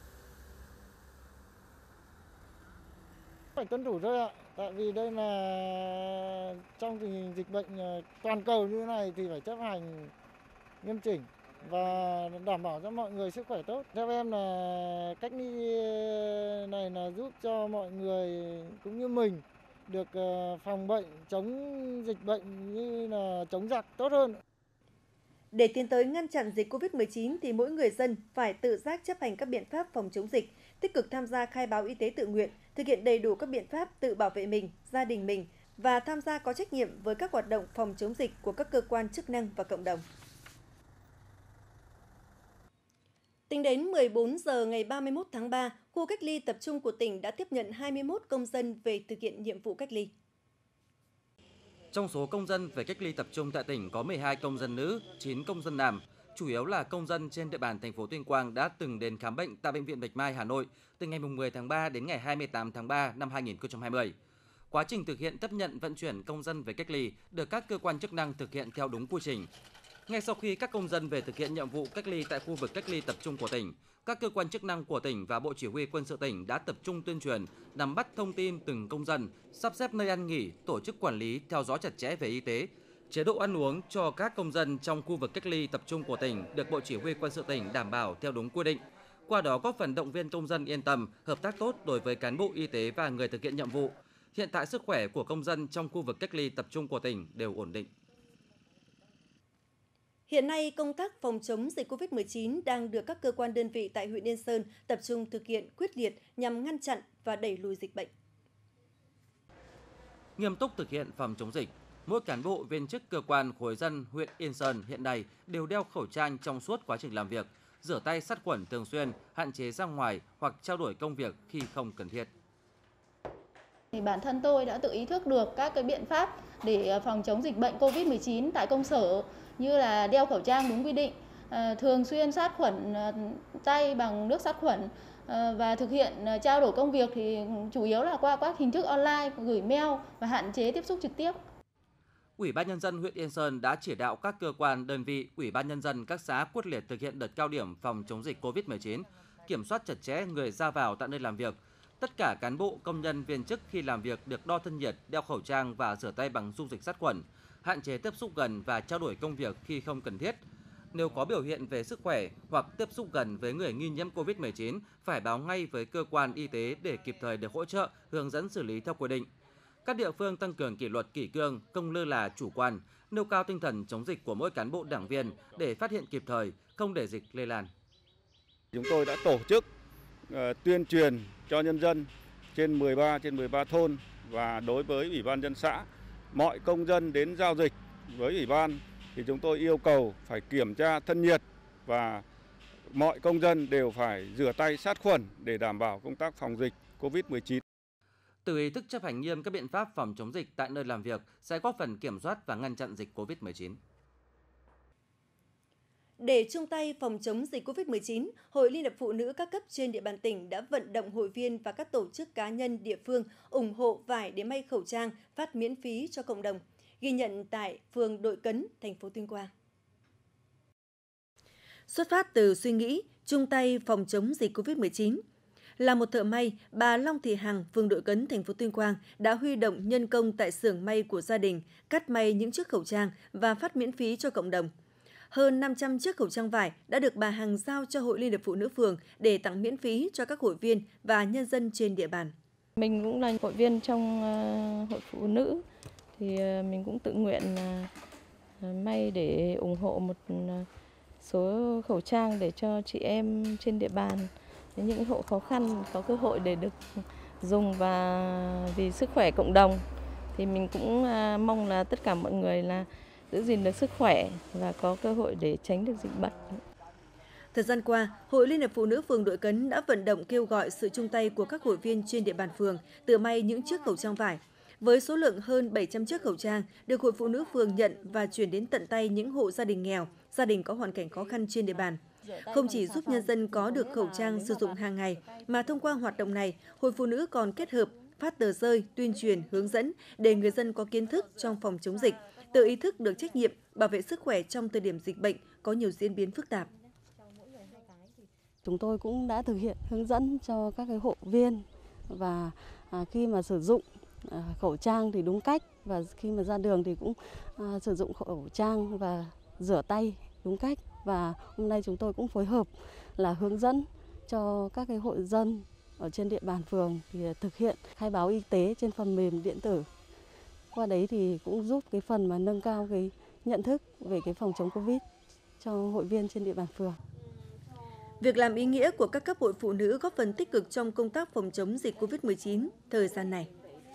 Phải tuân thủ thôi ạ, tại vì đây là trong tình hình dịch bệnh toàn cầu như thế này thì phải chấp hành nghiêm chỉnh và đảm bảo cho mọi người sức khỏe tốt. Theo em là cách ly này là giúp cho mọi người cũng như mình được phòng bệnh, chống dịch bệnh như là chống giặc tốt hơn. Để tiến tới ngăn chặn dịch Covid mười chín thì mỗi người dân phải tự giác chấp hành các biện pháp phòng chống dịch, tích cực tham gia khai báo y tế tự nguyện, thực hiện đầy đủ các biện pháp tự bảo vệ mình, gia đình mình và tham gia có trách nhiệm với các hoạt động phòng chống dịch của các cơ quan chức năng và cộng đồng. Tính đến mười bốn giờ ngày ba mươi mốt tháng ba, khu cách ly tập trung của tỉnh đã tiếp nhận hai mươi mốt công dân về thực hiện nhiệm vụ cách ly. Trong số công dân về cách ly tập trung tại tỉnh có mười hai công dân nữ, chín công dân nam, chủ yếu là công dân trên địa bàn thành phố Tuyên Quang đã từng đến khám bệnh tại Bệnh viện Bạch Mai, Hà Nội từ ngày mười tháng ba đến ngày hai mươi tám tháng ba năm hai nghìn không trăm hai mươi. Quá trình thực hiện tiếp nhận vận chuyển công dân về cách ly được các cơ quan chức năng thực hiện theo đúng quy trình. Ngay sau khi các công dân về thực hiện nhiệm vụ cách ly tại khu vực cách ly tập trung của tỉnh, các cơ quan chức năng của tỉnh và Bộ Chỉ huy Quân sự tỉnh đã tập trung tuyên truyền, nắm bắt thông tin từng công dân, sắp xếp nơi ăn nghỉ, tổ chức quản lý, theo dõi chặt chẽ về y tế, chế độ ăn uống cho các công dân trong khu vực cách ly tập trung của tỉnh được Bộ Chỉ huy Quân sự tỉnh đảm bảo theo đúng quy định. Qua đó góp phần động viên công dân yên tâm, hợp tác tốt đối với cán bộ y tế và người thực hiện nhiệm vụ. Hiện tại sức khỏe của công dân trong khu vực cách ly tập trung của tỉnh đều ổn định. Hiện nay, công tác phòng chống dịch Covid mười chín đang được các cơ quan đơn vị tại huyện Yên Sơn tập trung thực hiện quyết liệt nhằm ngăn chặn và đẩy lùi dịch bệnh. Nghiêm túc thực hiện phòng chống dịch, mỗi cán bộ viên chức cơ quan khối dân huyện Yên Sơn hiện nay đều đeo khẩu trang trong suốt quá trình làm việc, rửa tay sát khuẩn thường xuyên, hạn chế ra ngoài hoặc trao đổi công việc khi không cần thiết. Thì bản thân tôi đã tự ý thức được các cái biện pháp để phòng chống dịch bệnh Covid mười chín tại công sở, như là đeo khẩu trang đúng quy định, thường xuyên sát khuẩn tay bằng nước sát khuẩn và thực hiện trao đổi công việc thì chủ yếu là qua các hình thức online, gửi mail và hạn chế tiếp xúc trực tiếp. Ủy ban Nhân dân huyện Yên Sơn đã chỉ đạo các cơ quan, đơn vị, Ủy ban Nhân dân các xã quyết liệt thực hiện đợt cao điểm phòng chống dịch Covid mười chín, kiểm soát chặt chẽ người ra vào tại nơi làm việc. Tất cả cán bộ, công nhân, viên chức khi làm việc được đo thân nhiệt, đeo khẩu trang và rửa tay bằng dung dịch sát khuẩn, hạn chế tiếp xúc gần và trao đổi công việc khi không cần thiết. Nếu có biểu hiện về sức khỏe hoặc tiếp xúc gần với người nghi nhiễm Covid mười chín, phải báo ngay với cơ quan y tế để kịp thời được hỗ trợ, hướng dẫn xử lý theo quy định. Các địa phương tăng cường kỷ luật kỷ cương, không lơ là chủ quan, nêu cao tinh thần chống dịch của mỗi cán bộ đảng viên để phát hiện kịp thời, không để dịch lây lan. Chúng tôi đã tổ chức uh, tuyên truyền cho nhân dân trên mười ba trên mười ba thôn và đối với Ủy ban nhân xã, mọi công dân đến giao dịch với Ủy ban thì chúng tôi yêu cầu phải kiểm tra thân nhiệt và mọi công dân đều phải rửa tay sát khuẩn để đảm bảo công tác phòng dịch Covid mười chín. Từ ý thức chấp hành nghiêm các biện pháp phòng chống dịch tại nơi làm việc sẽ góp phần kiểm soát và ngăn chặn dịch Covid mười chín. Để chung tay phòng chống dịch Covid mười chín, Hội Liên hiệp Phụ nữ các cấp trên địa bàn tỉnh đã vận động hội viên và các tổ chức cá nhân địa phương ủng hộ vải để may khẩu trang phát miễn phí cho cộng đồng. Ghi nhận tại phường Đội Cấn, thành phố Tuyên Quang. Xuất phát từ suy nghĩ chung tay phòng chống dịch Covid mười chín, là một thợ may, bà Long Thị Hằng, phường Đội Cấn, thành phố Tuyên Quang đã huy động nhân công tại xưởng may của gia đình, cắt may những chiếc khẩu trang và phát miễn phí cho cộng đồng. hơn năm trăm chiếc khẩu trang vải đã được bà Hằng giao cho Hội Liên hiệp Phụ nữ phường để tặng miễn phí cho các hội viên và nhân dân trên địa bàn. Mình cũng là hội viên trong hội phụ nữ, thì mình cũng tự nguyện may để ủng hộ một số khẩu trang để cho chị em trên địa bàn, những hộ khó khăn có cơ hội để được dùng và vì sức khỏe cộng đồng. Thì mình cũng mong là tất cả mọi người là giữ gìn được sức khỏe và có cơ hội để tránh được dịch bệnh. Thời gian qua, Hội Liên hiệp Phụ nữ phường Đội Cấn đã vận động kêu gọi sự chung tay của các hội viên trên địa bàn phường tự may những chiếc khẩu trang vải. Với số lượng hơn bảy trăm chiếc khẩu trang được Hội Phụ nữ phường nhận và chuyển đến tận tay những hộ gia đình nghèo, gia đình có hoàn cảnh khó khăn trên địa bàn. Không chỉ giúp nhân dân có được khẩu trang sử dụng hàng ngày, mà thông qua hoạt động này, Hội Phụ nữ còn kết hợp phát tờ rơi, tuyên truyền, hướng dẫn để người dân có kiến thức trong phòng chống dịch, tự ý thức được trách nhiệm bảo vệ sức khỏe trong thời điểm dịch bệnh có nhiều diễn biến phức tạp. Chúng tôi cũng đã thực hiện hướng dẫn cho các cái hội viên và à, khi mà sử dụng à, khẩu trang thì đúng cách, và khi mà ra đường thì cũng à, sử dụng khẩu trang và rửa tay đúng cách. Và hôm nay chúng tôi cũng phối hợp là hướng dẫn cho các cái hội dân ở trên địa bàn phường thì thực hiện khai báo y tế trên phần mềm điện tử. Qua đấy thì cũng giúp cái phần mà nâng cao cái nhận thức về cái phòng chống Covid cho hội viên trên địa bàn phường. Việc làm ý nghĩa của các cấp hội phụ nữ góp phần tích cực trong công tác phòng chống dịch Covid mười chín thời gian này.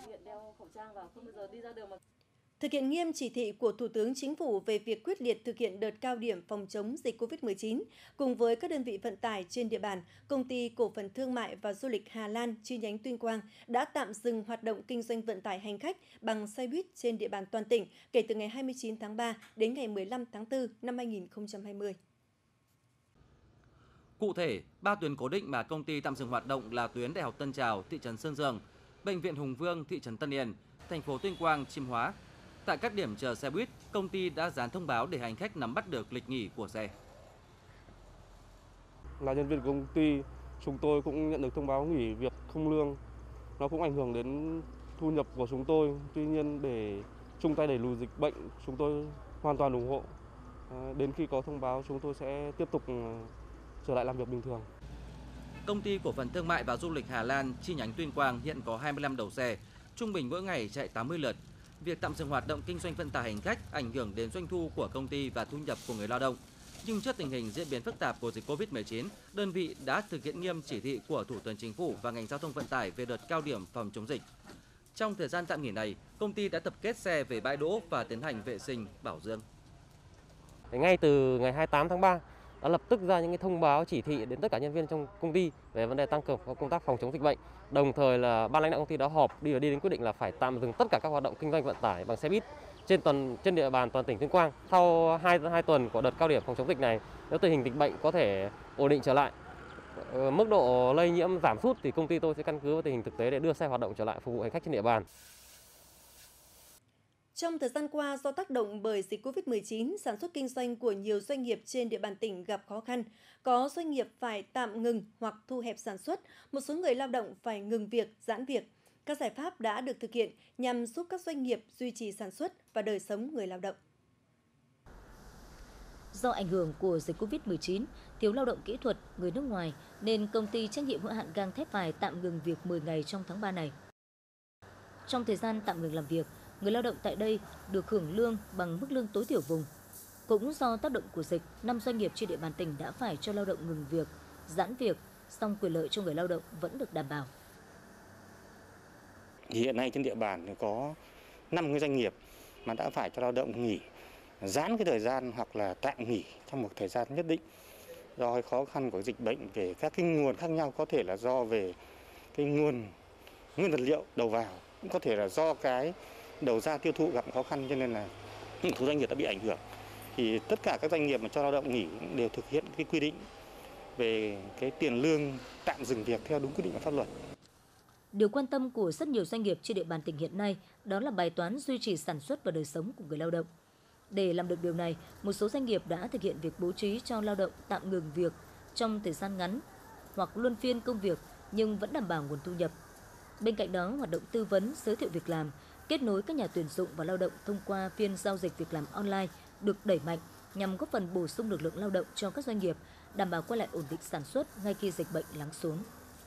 Thực hiện nghiêm chỉ thị của Thủ tướng Chính phủ về việc quyết liệt thực hiện đợt cao điểm phòng chống dịch Covid mười chín, cùng với các đơn vị vận tải trên địa bàn, Công ty Cổ phần Thương mại và Du lịch Hà Lan chi nhánh Tuyên Quang đã tạm dừng hoạt động kinh doanh vận tải hành khách bằng xe buýt trên địa bàn toàn tỉnh kể từ ngày hai mươi chín tháng ba đến ngày mười lăm tháng tư năm hai nghìn không trăm hai mươi. Cụ thể, ba tuyến cố định mà công ty tạm dừng hoạt động là tuyến Đại học Tân Trào, thị trấn Sơn Dương, Bệnh viện Hùng Vương, thị trấn Tân Yên, thành phố Tuyên Quang, Chiêm Hóa. Tại các điểm chờ xe buýt, công ty đã dán thông báo để hành khách nắm bắt được lịch nghỉ của xe. Là nhân viên của công ty, chúng tôi cũng nhận được thông báo nghỉ việc không lương. Nó cũng ảnh hưởng đến thu nhập của chúng tôi. Tuy nhiên để chung tay đẩy lùi dịch bệnh, chúng tôi hoàn toàn ủng hộ. Đến khi có thông báo, chúng tôi sẽ tiếp tục trở lại làm việc bình thường. Công ty Cổ phần Thương mại và Du lịch Hà Lan chi nhánh Tuyên Quang hiện có hai mươi lăm đầu xe, trung bình mỗi ngày chạy tám mươi lượt. Việc tạm dừng hoạt động kinh doanh vận tải hành khách ảnh hưởng đến doanh thu của công ty và thu nhập của người lao động. Nhưng trước tình hình diễn biến phức tạp của dịch Covid mười chín, đơn vị đã thực hiện nghiêm chỉ thị của Thủ tướng Chính phủ và ngành giao thông vận tải về đợt cao điểm phòng chống dịch. Trong thời gian tạm nghỉ này, công ty đã tập kết xe về bãi đỗ và tiến hành vệ sinh, bảo dưỡng. Ngay từ ngày hai mươi tám tháng ba, đã lập tức ra những cái thông báo chỉ thị đến tất cả nhân viên trong công ty về vấn đề tăng cường công tác phòng chống dịch bệnh. Đồng thời là ban lãnh đạo công ty đã họp đi và đi đến quyết định là phải tạm dừng tất cả các hoạt động kinh doanh vận tải bằng xe buýt trên toàn trên địa bàn toàn tỉnh Tuyên Quang. Sau hai hai tuần của đợt cao điểm phòng chống dịch này, nếu tình hình dịch bệnh có thể ổn định trở lại, mức độ lây nhiễm giảm sút thì công ty tôi sẽ căn cứ vào tình hình thực tế để đưa xe hoạt động trở lại phục vụ hành khách trên địa bàn. Trong thời gian qua, do tác động bởi dịch Covid mười chín, sản xuất kinh doanh của nhiều doanh nghiệp trên địa bàn tỉnh gặp khó khăn. Có doanh nghiệp phải tạm ngừng hoặc thu hẹp sản xuất, một số người lao động phải ngừng việc, giãn việc. Các giải pháp đã được thực hiện nhằm giúp các doanh nghiệp duy trì sản xuất và đời sống người lao động. Do ảnh hưởng của dịch Covid mười chín, thiếu lao động kỹ thuật, người nước ngoài, nên công ty trách nhiệm hữu hạn gang thép vải tạm ngừng việc mười ngày trong tháng ba này. Trong thời gian tạm ngừng làm việc, người lao động tại đây được hưởng lương bằng mức lương tối thiểu vùng. Cũng do tác động của dịch, năm doanh nghiệp trên địa bàn tỉnh đã phải cho lao động ngừng việc, giãn việc, song quyền lợi cho người lao động vẫn được đảm bảo. Hiện nay trên địa bàn có năm cái doanh nghiệp mà đã phải cho lao động nghỉ, giãn cái thời gian hoặc là tạm nghỉ trong một thời gian nhất định. Do khó khăn của dịch bệnh về các cái nguồn khác nhau, có thể là do về cái nguồn nguyên vật liệu đầu vào, cũng có thể là do cái đầu ra tiêu thụ gặp khó khăn, cho nên là một số doanh nghiệp đã bị ảnh hưởng. Thì tất cả các doanh nghiệp mà cho lao động nghỉ đều thực hiện cái quy định về cái tiền lương tạm dừng việc theo đúng quy định của pháp luật. Điều quan tâm của rất nhiều doanh nghiệp trên địa bàn tỉnh hiện nay đó là bài toán duy trì sản xuất và đời sống của người lao động. Để làm được điều này, một số doanh nghiệp đã thực hiện việc bố trí cho lao động tạm ngừng việc trong thời gian ngắn hoặc luân phiên công việc nhưng vẫn đảm bảo nguồn thu nhập. Bên cạnh đó, hoạt động tư vấn, giới thiệu việc làm, kết nối các nhà tuyển dụng và lao động thông qua phiên giao dịch việc làm online được đẩy mạnh nhằm góp phần bổ sung lực lượng lao động cho các doanh nghiệp, đảm bảo quay lại ổn định sản xuất ngay khi dịch bệnh lắng xuống.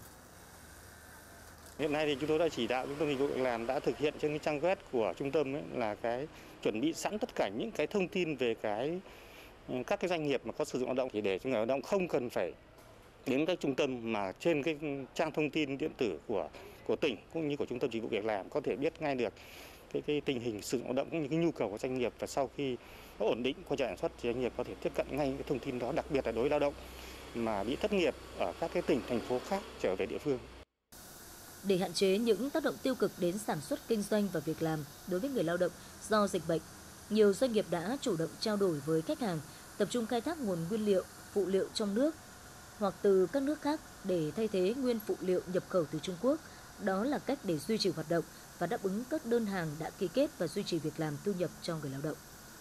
Hiện nay thì chúng tôi đã chỉ đạo Trung tâm Dịch vụ Việc làm đã thực hiện trên cái trang web của trung tâm ấy, là cái chuẩn bị sẵn tất cả những cái thông tin về cái các cái doanh nghiệp mà có sử dụng lao động, thì để cho người lao động không cần phải đến các trung tâm, mà trên cái trang thông tin điện tử của của tỉnh cũng như của Trung tâm Dịch vụ Việc làm có thể biết ngay được cái, cái tình hình sử dụng lao động cũng như cái nhu cầu của doanh nghiệp, và sau khi nó ổn định quay trở sản xuất thì doanh nghiệp có thể tiếp cận ngay cái thông tin đó, đặc biệt là đối với lao động mà bị thất nghiệp ở các cái tỉnh thành phố khác trở về địa phương. Để hạn chế những tác động tiêu cực đến sản xuất kinh doanh và việc làm đối với người lao động do dịch bệnh, nhiều doanh nghiệp đã chủ động trao đổi với khách hàng, tập trung khai thác nguồn nguyên liệu, phụ liệu trong nước hoặc từ các nước khác để thay thế nguyên phụ liệu nhập khẩu từ Trung Quốc. Đó là cách để duy trì hoạt động và đáp ứng các đơn hàng đã ký kết và duy trì việc làm thu nhập cho người lao động.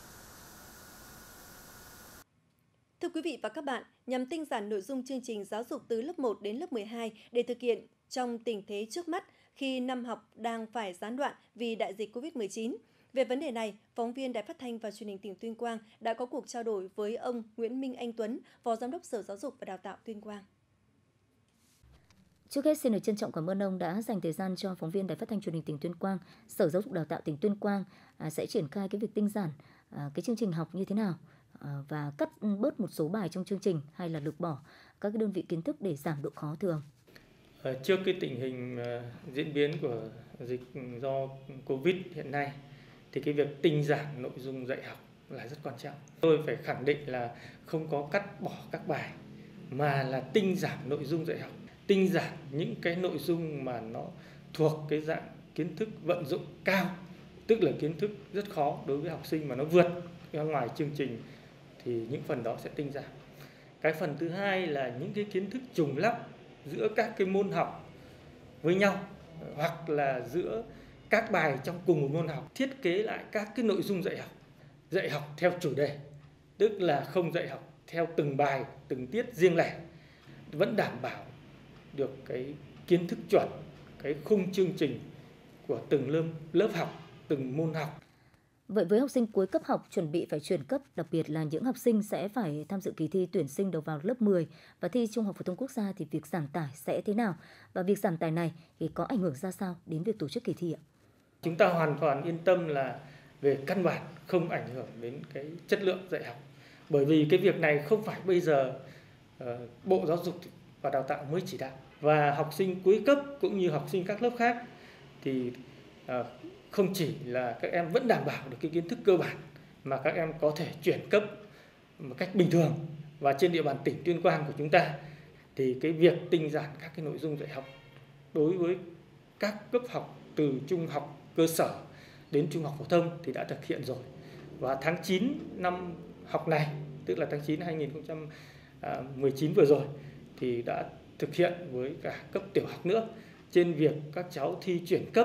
Thưa quý vị và các bạn, nhằm tinh giản nội dung chương trình giáo dục từ lớp một đến lớp mười hai để thực hiện trong tình thế trước mắt khi năm học đang phải gián đoạn vì đại dịch Covid mười chín. Về vấn đề này, phóng viên Đài Phát thanh và Truyền hình tỉnh Tuyên Quang đã có cuộc trao đổi với ông Nguyễn Minh Anh Tuấn, Phó Giám đốc Sở Giáo dục và Đào tạo Tuyên Quang. Trước hết, xin được trân trọng cảm ơn ông đã dành thời gian cho phóng viên Đài Phát thanh Truyền hình tỉnh Tuyên Quang. Sở Giáo dục Đào tạo tỉnh Tuyên Quang à, sẽ triển khai cái việc tinh giản à, cái chương trình học như thế nào à, và cắt bớt một số bài trong chương trình hay là lược bỏ các cái đơn vị kiến thức để giảm độ khó thưa ông? À, trước cái tình hình uh, diễn biến của dịch do Covid hiện nay thì cái việc tinh giản nội dung dạy học là rất quan trọng. Tôi phải khẳng định là không có cắt bỏ các bài mà là tinh giản nội dung dạy học, tinh giản những cái nội dung mà nó thuộc cái dạng kiến thức vận dụng cao, tức là kiến thức rất khó đối với học sinh mà nó vượt ra ngoài chương trình thì những phần đó sẽ tinh giản. Cái phần thứ hai là những cái kiến thức trùng lắp giữa các cái môn học với nhau hoặc là giữa các bài trong cùng một môn học, thiết kế lại các cái nội dung dạy học, dạy học theo chủ đề, tức là không dạy học theo từng bài, từng tiết riêng lẻ, vẫn đảm bảo được cái kiến thức chuẩn, cái khung chương trình của từng lớp, lớp học, từng môn học. Vậy với học sinh cuối cấp học chuẩn bị phải chuyển cấp, đặc biệt là những học sinh sẽ phải tham dự kỳ thi tuyển sinh đầu vào lớp mười và thi Trung học phổ thông quốc gia thì việc giảm tải sẽ thế nào? Và việc giảm tải này thì có ảnh hưởng ra sao đến việc tổ chức kỳ thi ạ? Chúng ta hoàn toàn yên tâm là về căn bản không ảnh hưởng đến cái chất lượng dạy học. Bởi vì cái việc này không phải bây giờ uh, Bộ Giáo dục và Đào tạo mới chỉ đạo. Và học sinh cuối cấp cũng như học sinh các lớp khác thì uh, không chỉ là các em vẫn đảm bảo được cái kiến thức cơ bản mà các em có thể chuyển cấp một cách bình thường. Và trên địa bàn tỉnh Tuyên Quang của chúng ta thì cái việc tinh giản các cái nội dung dạy học đối với các cấp học từ trung học cơ sở đến trung học phổ thông thì đã thực hiện rồi. Và tháng chín năm học này, tức là tháng chín năm hai nghìn không trăm mười chín vừa rồi thì đã thực hiện với cả cấp tiểu học nữa. Trên việc các cháu thi chuyển cấp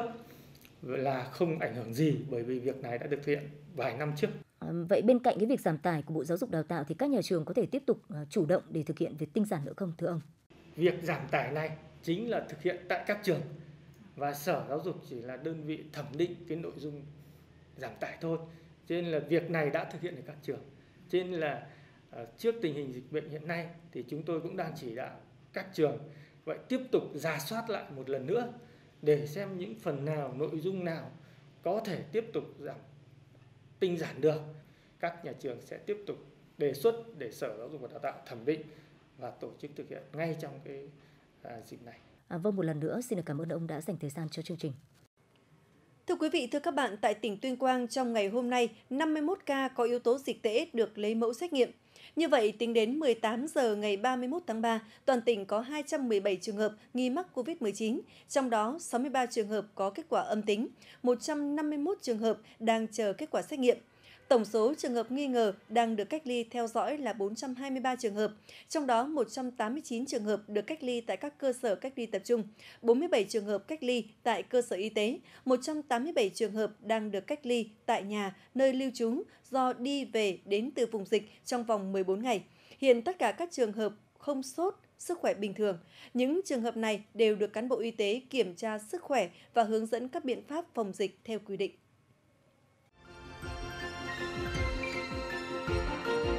là không ảnh hưởng gì bởi vì việc này đã được thực hiện vài năm trước. À, vậy bên cạnh cái việc giảm tải của Bộ Giáo dục Đào tạo thì các nhà trường có thể tiếp tục uh, chủ động để thực hiện việc tinh giản nữa không thưa ông? Việc giảm tải này chính là thực hiện tại các trường và Sở Giáo dục chỉ là đơn vị thẩm định cái nội dung giảm tải thôi. Cho nên là việc này đã thực hiện ở các trường. Cho nên là uh, trước tình hình dịch bệnh hiện nay thì chúng tôi cũng đang chỉ đạo các trường vậy tiếp tục rà soát lại một lần nữa để xem những phần nào, nội dung nào có thể tiếp tục giảm tinh giản được. Các nhà trường sẽ tiếp tục đề xuất để Sở Giáo dục và Đào tạo thẩm định và tổ chức thực hiện ngay trong cái à, dịp này. À, vâng, một lần nữa xin được cảm ơn ông đã dành thời gian cho chương trình. Thưa quý vị, thưa các bạn, tại tỉnh Tuyên Quang trong ngày hôm nay, năm mươi mốt ca có yếu tố dịch tễ được lấy mẫu xét nghiệm. Như vậy, tính đến mười tám giờ ngày ba mươi mốt tháng ba, toàn tỉnh có hai trăm mười bảy trường hợp nghi mắc Covid mười chín, trong đó sáu mươi ba trường hợp có kết quả âm tính, một trăm năm mươi mốt trường hợp đang chờ kết quả xét nghiệm. Tổng số trường hợp nghi ngờ đang được cách ly theo dõi là bốn trăm hai mươi ba trường hợp, trong đó một trăm tám mươi chín trường hợp được cách ly tại các cơ sở cách ly tập trung, bốn mươi bảy trường hợp cách ly tại cơ sở y tế, một trăm tám mươi bảy trường hợp đang được cách ly tại nhà, nơi lưu trú do đi về đến từ vùng dịch trong vòng mười bốn ngày. Hiện tất cả các trường hợp không sốt, sức khỏe bình thường. Những trường hợp này đều được cán bộ y tế kiểm tra sức khỏe và hướng dẫn các biện pháp phòng dịch theo quy định.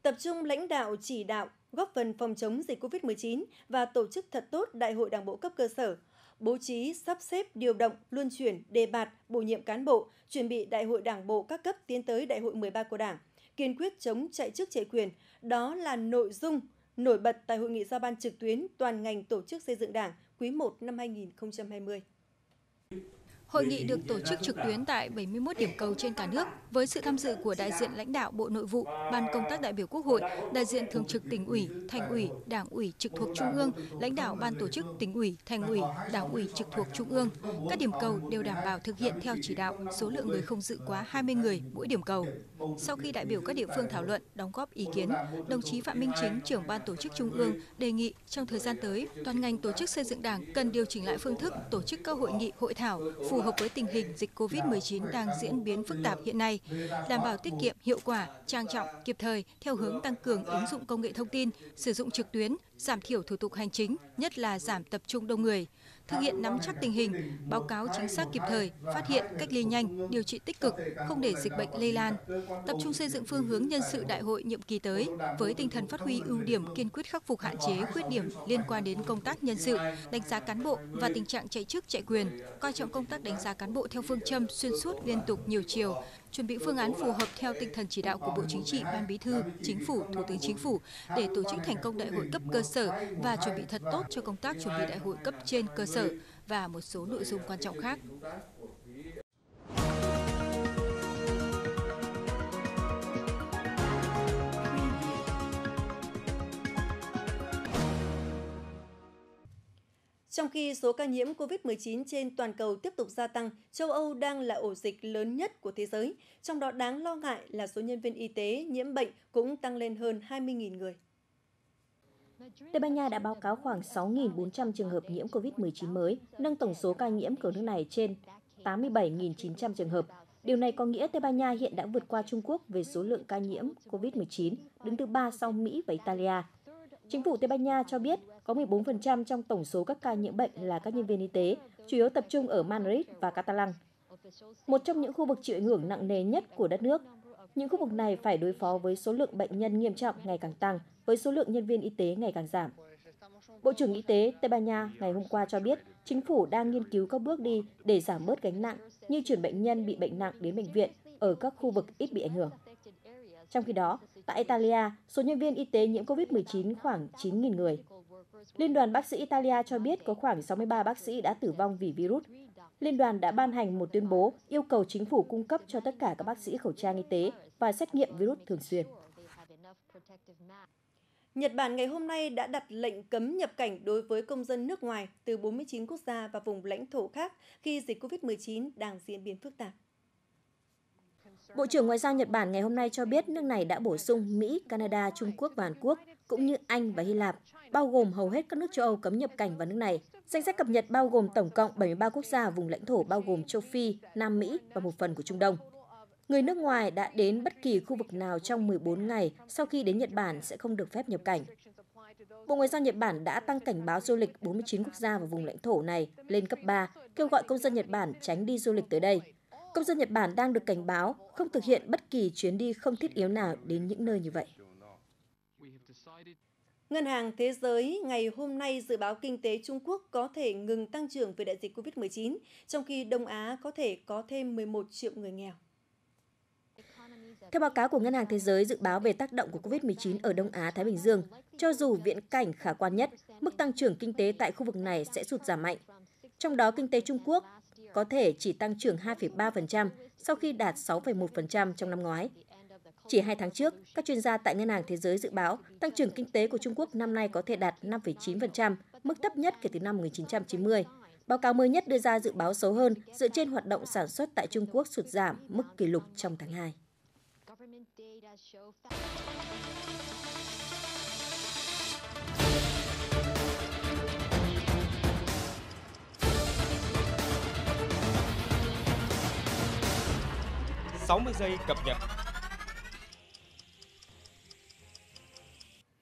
tập trung lãnh đạo chỉ đạo, góp phần phòng chống dịch Covid mười chín và tổ chức thật tốt Đại hội Đảng bộ cấp cơ sở, bố trí, sắp xếp, điều động, luân chuyển, đề bạt, bổ nhiệm cán bộ, chuẩn bị Đại hội Đảng bộ các cấp tiến tới Đại hội mười ba của Đảng, kiên quyết chống chạy chức chạy quyền. Đó là nội dung nổi bật tại hội nghị giao ban trực tuyến toàn ngành tổ chức xây dựng Đảng quý một năm hai nghìn không trăm hai mươi. Hội nghị được tổ chức trực tuyến tại bảy mươi mốt điểm cầu trên cả nước với sự tham dự của đại diện lãnh đạo Bộ Nội vụ, Ban công tác đại biểu Quốc hội, đại diện thường trực Tỉnh ủy, Thành ủy, Đảng ủy trực thuộc Trung ương, lãnh đạo Ban tổ chức Tỉnh ủy, Thành ủy, Đảng ủy trực thuộc Trung ương. Các điểm cầu đều đảm bảo thực hiện theo chỉ đạo, số lượng người không dự quá hai mươi người mỗi điểm cầu. Sau khi đại biểu các địa phương thảo luận, đóng góp ý kiến, đồng chí Phạm Minh Chính, trưởng Ban tổ chức Trung ương đề nghị trong thời gian tới, toàn ngành tổ chức xây dựng Đảng cần điều chỉnh lại phương thức tổ chức các hội nghị, hội thảo phù hợp với tình hình dịch Covid mười chín đang diễn biến phức tạp hiện nay, đảm bảo tiết kiệm, hiệu quả, trang trọng, kịp thời theo hướng tăng cường ứng dụng công nghệ thông tin, sử dụng trực tuyến, giảm thiểu thủ tục hành chính, nhất là giảm tập trung đông người, thực hiện nắm chắc tình hình, báo cáo chính xác kịp thời, phát hiện, cách ly nhanh, điều trị tích cực, không để dịch bệnh lây lan, tập trung xây dựng phương hướng nhân sự đại hội nhiệm kỳ tới với tinh thần phát huy ưu điểm, kiên quyết khắc phục hạn chế, khuyết điểm liên quan đến công tác nhân sự, đánh giá cán bộ và tình trạng chạy chức chạy quyền, coi trọng công tác đánh giá cán bộ theo phương châm xuyên suốt, liên tục, nhiều chiều, chuẩn bị phương án phù hợp theo tinh thần chỉ đạo của Bộ Chính trị, Ban Bí thư, Chính phủ, Thủ tướng Chính phủ để tổ chức thành công đại hội cấp cơ sở và chuẩn bị thật tốt cho công tác chuẩn bị đại hội cấp trên cơ sở và một số nội dung quan trọng khác. Trong khi số ca nhiễm Covid mười chín trên toàn cầu tiếp tục gia tăng, châu Âu đang là ổ dịch lớn nhất của thế giới. Trong đó đáng lo ngại là số nhân viên y tế nhiễm bệnh cũng tăng lên hơn hai mươi nghìn người. Tây Ban Nha đã báo cáo khoảng sáu nghìn bốn trăm trường hợp nhiễm Covid mười chín mới, nâng tổng số ca nhiễm của nước này trên tám mươi bảy nghìn chín trăm trường hợp. Điều này có nghĩa Tây Ban Nha hiện đã vượt qua Trung Quốc về số lượng ca nhiễm Covid mười chín, đứng thứ ba sau Mỹ và Italia. Chính phủ Tây Ban Nha cho biết có mười bốn phần trăm trong tổng số các ca nhiễm bệnh là các nhân viên y tế, chủ yếu tập trung ở Madrid và Catalan, một trong những khu vực chịu ảnh hưởng nặng nề nhất của đất nước. Những khu vực này phải đối phó với số lượng bệnh nhân nghiêm trọng ngày càng tăng, với số lượng nhân viên y tế ngày càng giảm. Bộ trưởng Y tế Tây Ban Nha ngày hôm qua cho biết chính phủ đang nghiên cứu các bước đi để giảm bớt gánh nặng như chuyển bệnh nhân bị bệnh nặng đến bệnh viện ở các khu vực ít bị ảnh hưởng. Trong khi đó, tại Italia, số nhân viên y tế nhiễm Covid mười chín khoảng chín nghìn người. Liên đoàn bác sĩ Italia cho biết có khoảng sáu mươi ba bác sĩ đã tử vong vì virus. Liên đoàn đã ban hành một tuyên bố yêu cầu chính phủ cung cấp cho tất cả các bác sĩ khẩu trang y tế và xét nghiệm virus thường xuyên. Nhật Bản ngày hôm nay đã đặt lệnh cấm nhập cảnh đối với công dân nước ngoài từ bốn mươi chín quốc gia và vùng lãnh thổ khác khi dịch Covid mười chín đang diễn biến phức tạp. Bộ trưởng Ngoại giao Nhật Bản ngày hôm nay cho biết nước này đã bổ sung Mỹ, Canada, Trung Quốc và Hàn Quốc, cũng như Anh và Hy Lạp, bao gồm hầu hết các nước châu Âu cấm nhập cảnh vào nước này. Danh sách cập nhật bao gồm tổng cộng bảy mươi ba quốc gia và vùng lãnh thổ bao gồm châu Phi, Nam Mỹ và một phần của Trung Đông. Người nước ngoài đã đến bất kỳ khu vực nào trong mười bốn ngày sau khi đến Nhật Bản sẽ không được phép nhập cảnh. Bộ Ngoại giao Nhật Bản đã tăng cảnh báo du lịch bốn mươi chín quốc gia và vùng lãnh thổ này lên cấp ba, kêu gọi công dân Nhật Bản tránh đi du lịch tới đây. Công dân Nhật Bản đang được cảnh báo không thực hiện bất kỳ chuyến đi không thiết yếu nào đến những nơi như vậy. Ngân hàng Thế giới ngày hôm nay dự báo kinh tế Trung Quốc có thể ngừng tăng trưởng vì đại dịch Covid mười chín, trong khi Đông Á có thể có thêm mười một triệu người nghèo. Theo báo cáo của Ngân hàng Thế giới dự báo về tác động của Covid mười chín ở Đông Á-Thái Bình Dương, cho dù viễn cảnh khả quan nhất, mức tăng trưởng kinh tế tại khu vực này sẽ sụt giảm mạnh. Trong đó, kinh tế Trung Quốc có thể chỉ tăng trưởng hai phẩy ba phần trăm sau khi đạt sáu phẩy một phần trăm trong năm ngoái. Chỉ hai tháng trước, các chuyên gia tại Ngân hàng Thế giới dự báo tăng trưởng kinh tế của Trung Quốc năm nay có thể đạt năm phẩy chín phần trăm, mức thấp nhất kể từ năm một nghìn chín trăm chín mươi. Báo cáo mới nhất đưa ra dự báo xấu hơn dựa trên hoạt động sản xuất tại Trung Quốc sụt giảm mức kỷ lục trong tháng hai. sáu mươi giây cập nhật.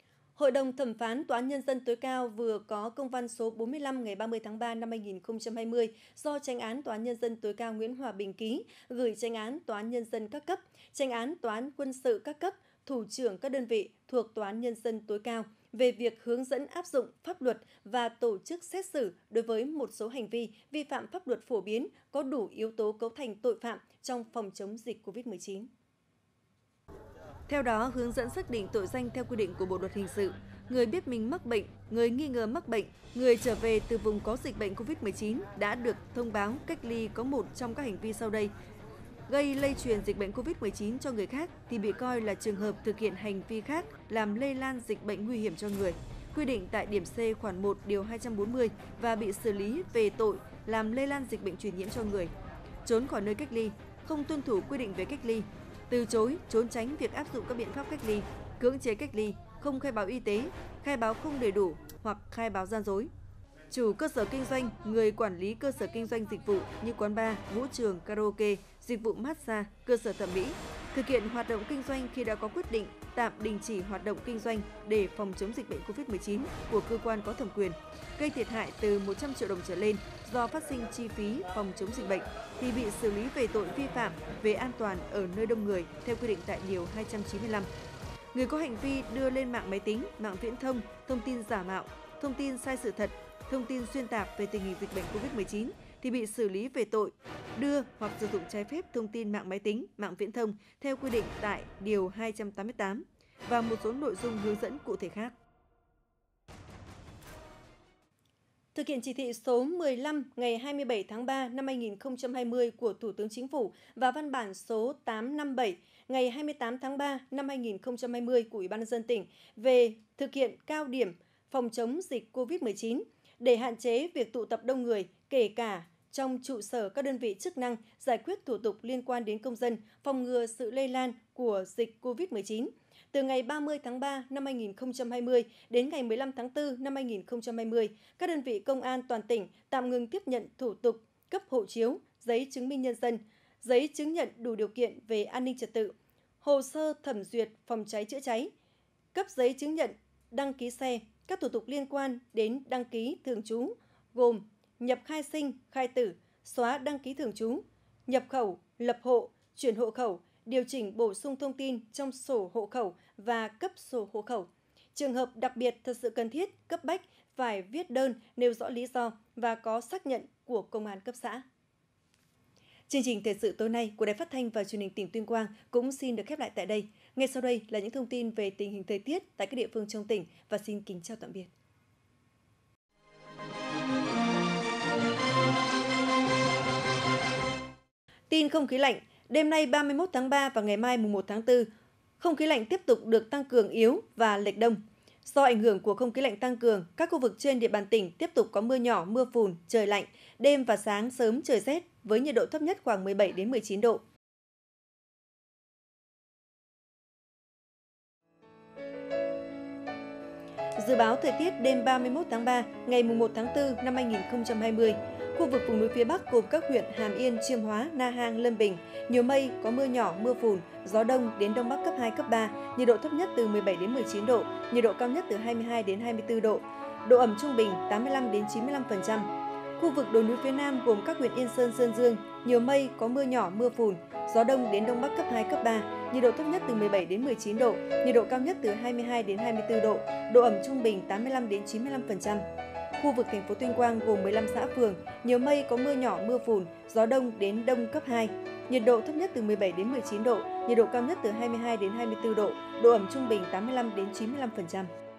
Hội đồng Thẩm phán Tòa án Nhân dân tối cao vừa có công văn số bốn mươi lăm ngày ba mươi tháng ba năm hai nghìn không trăm hai mươi do Chánh án Tòa án Nhân dân tối cao Nguyễn Hòa Bình ký, gửi Chánh án Tòa án Nhân dân các cấp, Chánh án Tòa án Quân sự các cấp, thủ trưởng các đơn vị thuộc Tòa án Nhân dân tối cao về việc hướng dẫn áp dụng pháp luật và tổ chức xét xử đối với một số hành vi vi phạm pháp luật phổ biến có đủ yếu tố cấu thành tội phạm trong phòng chống dịch covid mười chín. Theo đó, hướng dẫn xác định tội danh theo quy định của Bộ luật hình sự, người biết mình mắc bệnh, người nghi ngờ mắc bệnh, người trở về từ vùng có dịch bệnh covid mười chín đã được thông báo cách ly có một trong các hành vi sau đây gây lây truyền dịch bệnh covid mười chín cho người khác thì bị coi là trường hợp thực hiện hành vi khác làm lây lan dịch bệnh nguy hiểm cho người, quy định tại điểm C khoản một điều hai trăm bốn mươi và bị xử lý về tội làm lây lan dịch bệnh truyền nhiễm cho người, trốn khỏi nơi cách ly, không tuân thủ quy định về cách ly, từ chối, trốn tránh việc áp dụng các biện pháp cách ly, cưỡng chế cách ly, không khai báo y tế, khai báo không đầy đủ hoặc khai báo gian dối. Chủ cơ sở kinh doanh, người quản lý cơ sở kinh doanh dịch vụ như quán bar, vũ trường, karaoke, dịch vụ massage, cơ sở thẩm mỹ, thực hiện hoạt động kinh doanh khi đã có quyết định tạm đình chỉ hoạt động kinh doanh để phòng chống dịch bệnh covid mười chín của cơ quan có thẩm quyền, gây thiệt hại từ một trăm triệu đồng trở lên do phát sinh chi phí phòng chống dịch bệnh thì bị xử lý về tội vi phạm về an toàn ở nơi đông người theo quy định tại điều hai trăm chín mươi lăm. Người có hành vi đưa lên mạng máy tính, mạng viễn thông, thông tin giả mạo, thông tin sai sự thật, thông tin xuyên tạc về tình hình dịch bệnh covid mười chín thì bị xử lý về tội đưa hoặc sử dụng trái phép thông tin mạng máy tính, mạng viễn thông theo quy định tại điều hai trăm tám mươi tám và một số nội dung hướng dẫn cụ thể khác. Thực hiện chỉ thị số mười lăm ngày hai mươi bảy tháng ba năm hai nghìn không trăm hai mươi của Thủ tướng Chính phủ và văn bản số tám trăm năm mươi bảy ngày hai mươi tám tháng ba năm hai nghìn không trăm hai mươi của Ủy ban nhân dân tỉnh về thực hiện cao điểm phòng chống dịch covid mười chín để hạn chế việc tụ tập đông người, kể cả trong trụ sở các đơn vị chức năng giải quyết thủ tục liên quan đến công dân, phòng ngừa sự lây lan của dịch covid mười chín. Từ ngày ba mươi tháng ba năm hai nghìn không trăm hai mươi đến ngày mười lăm tháng tư năm hai nghìn không trăm hai mươi, các đơn vị công an toàn tỉnh tạm ngừng tiếp nhận thủ tục cấp hộ chiếu, giấy chứng minh nhân dân, giấy chứng nhận đủ điều kiện về an ninh trật tự, hồ sơ thẩm duyệt phòng cháy chữa cháy, cấp giấy chứng nhận đăng ký xe, các thủ tục liên quan đến đăng ký thường trú gồm nhập khai sinh, khai tử, xóa đăng ký thường trú, nhập khẩu, lập hộ, chuyển hộ khẩu, điều chỉnh bổ sung thông tin trong sổ hộ khẩu và cấp sổ hộ khẩu. Trường hợp đặc biệt thật sự cần thiết, cấp bách phải viết đơn nêu rõ lý do và có xác nhận của công an cấp xã. Chương trình thời sự tối nay của Đài Phát thanh và Truyền hình tỉnh Tuyên Quang cũng xin được khép lại tại đây. Ngay sau đây là những thông tin về tình hình thời tiết tại các địa phương trong tỉnh và xin kính chào tạm biệt. Tin không khí lạnh, đêm nay ba mươi mốt tháng ba và ngày mai mùng một tháng tư, không khí lạnh tiếp tục được tăng cường yếu và lệch đông. Do ảnh hưởng của không khí lạnh tăng cường, các khu vực trên địa bàn tỉnh tiếp tục có mưa nhỏ, mưa phùn, trời lạnh, đêm và sáng sớm trời rét với nhiệt độ thấp nhất khoảng mười bảy đến mười chín độ. Dự báo thời tiết đêm ba mươi mốt tháng ba, ngày mùng một tháng tư năm hai nghìn không trăm hai mươi. Khu vực vùng núi phía Bắc gồm các huyện Hàm Yên, Chiêm Hóa, Na Hang, Lâm Bình, nhiều mây, có mưa nhỏ, mưa phùn, gió đông đến đông bắc cấp hai, cấp ba, nhiệt độ thấp nhất từ mười bảy đến mười chín độ, nhiệt độ cao nhất từ hai mươi hai đến hai mươi tư độ. Độ ẩm trung bình tám mươi lăm đến chín mươi lăm phần trăm. Khu vực đồi núi phía Nam gồm các huyện Yên Sơn, Sơn Dương, nhiều mây, có mưa nhỏ, mưa phùn, gió đông đến đông bắc cấp hai, cấp ba, nhiệt độ thấp nhất từ mười bảy đến mười chín độ, nhiệt độ cao nhất từ hai mươi hai đến hai mươi tư độ, độ ẩm trung bình tám mươi lăm đến chín mươi lăm phần trăm. Khu vực thành phố Tuyên Quang gồm mười lăm xã phường, nhiều mây, có mưa nhỏ, mưa phùn, gió đông đến đông cấp hai, nhiệt độ thấp nhất từ mười bảy đến mười chín độ, nhiệt độ cao nhất từ hai mươi hai đến hai mươi tư độ, độ ẩm trung bình tám mươi lăm đến chín mươi lăm phần trăm.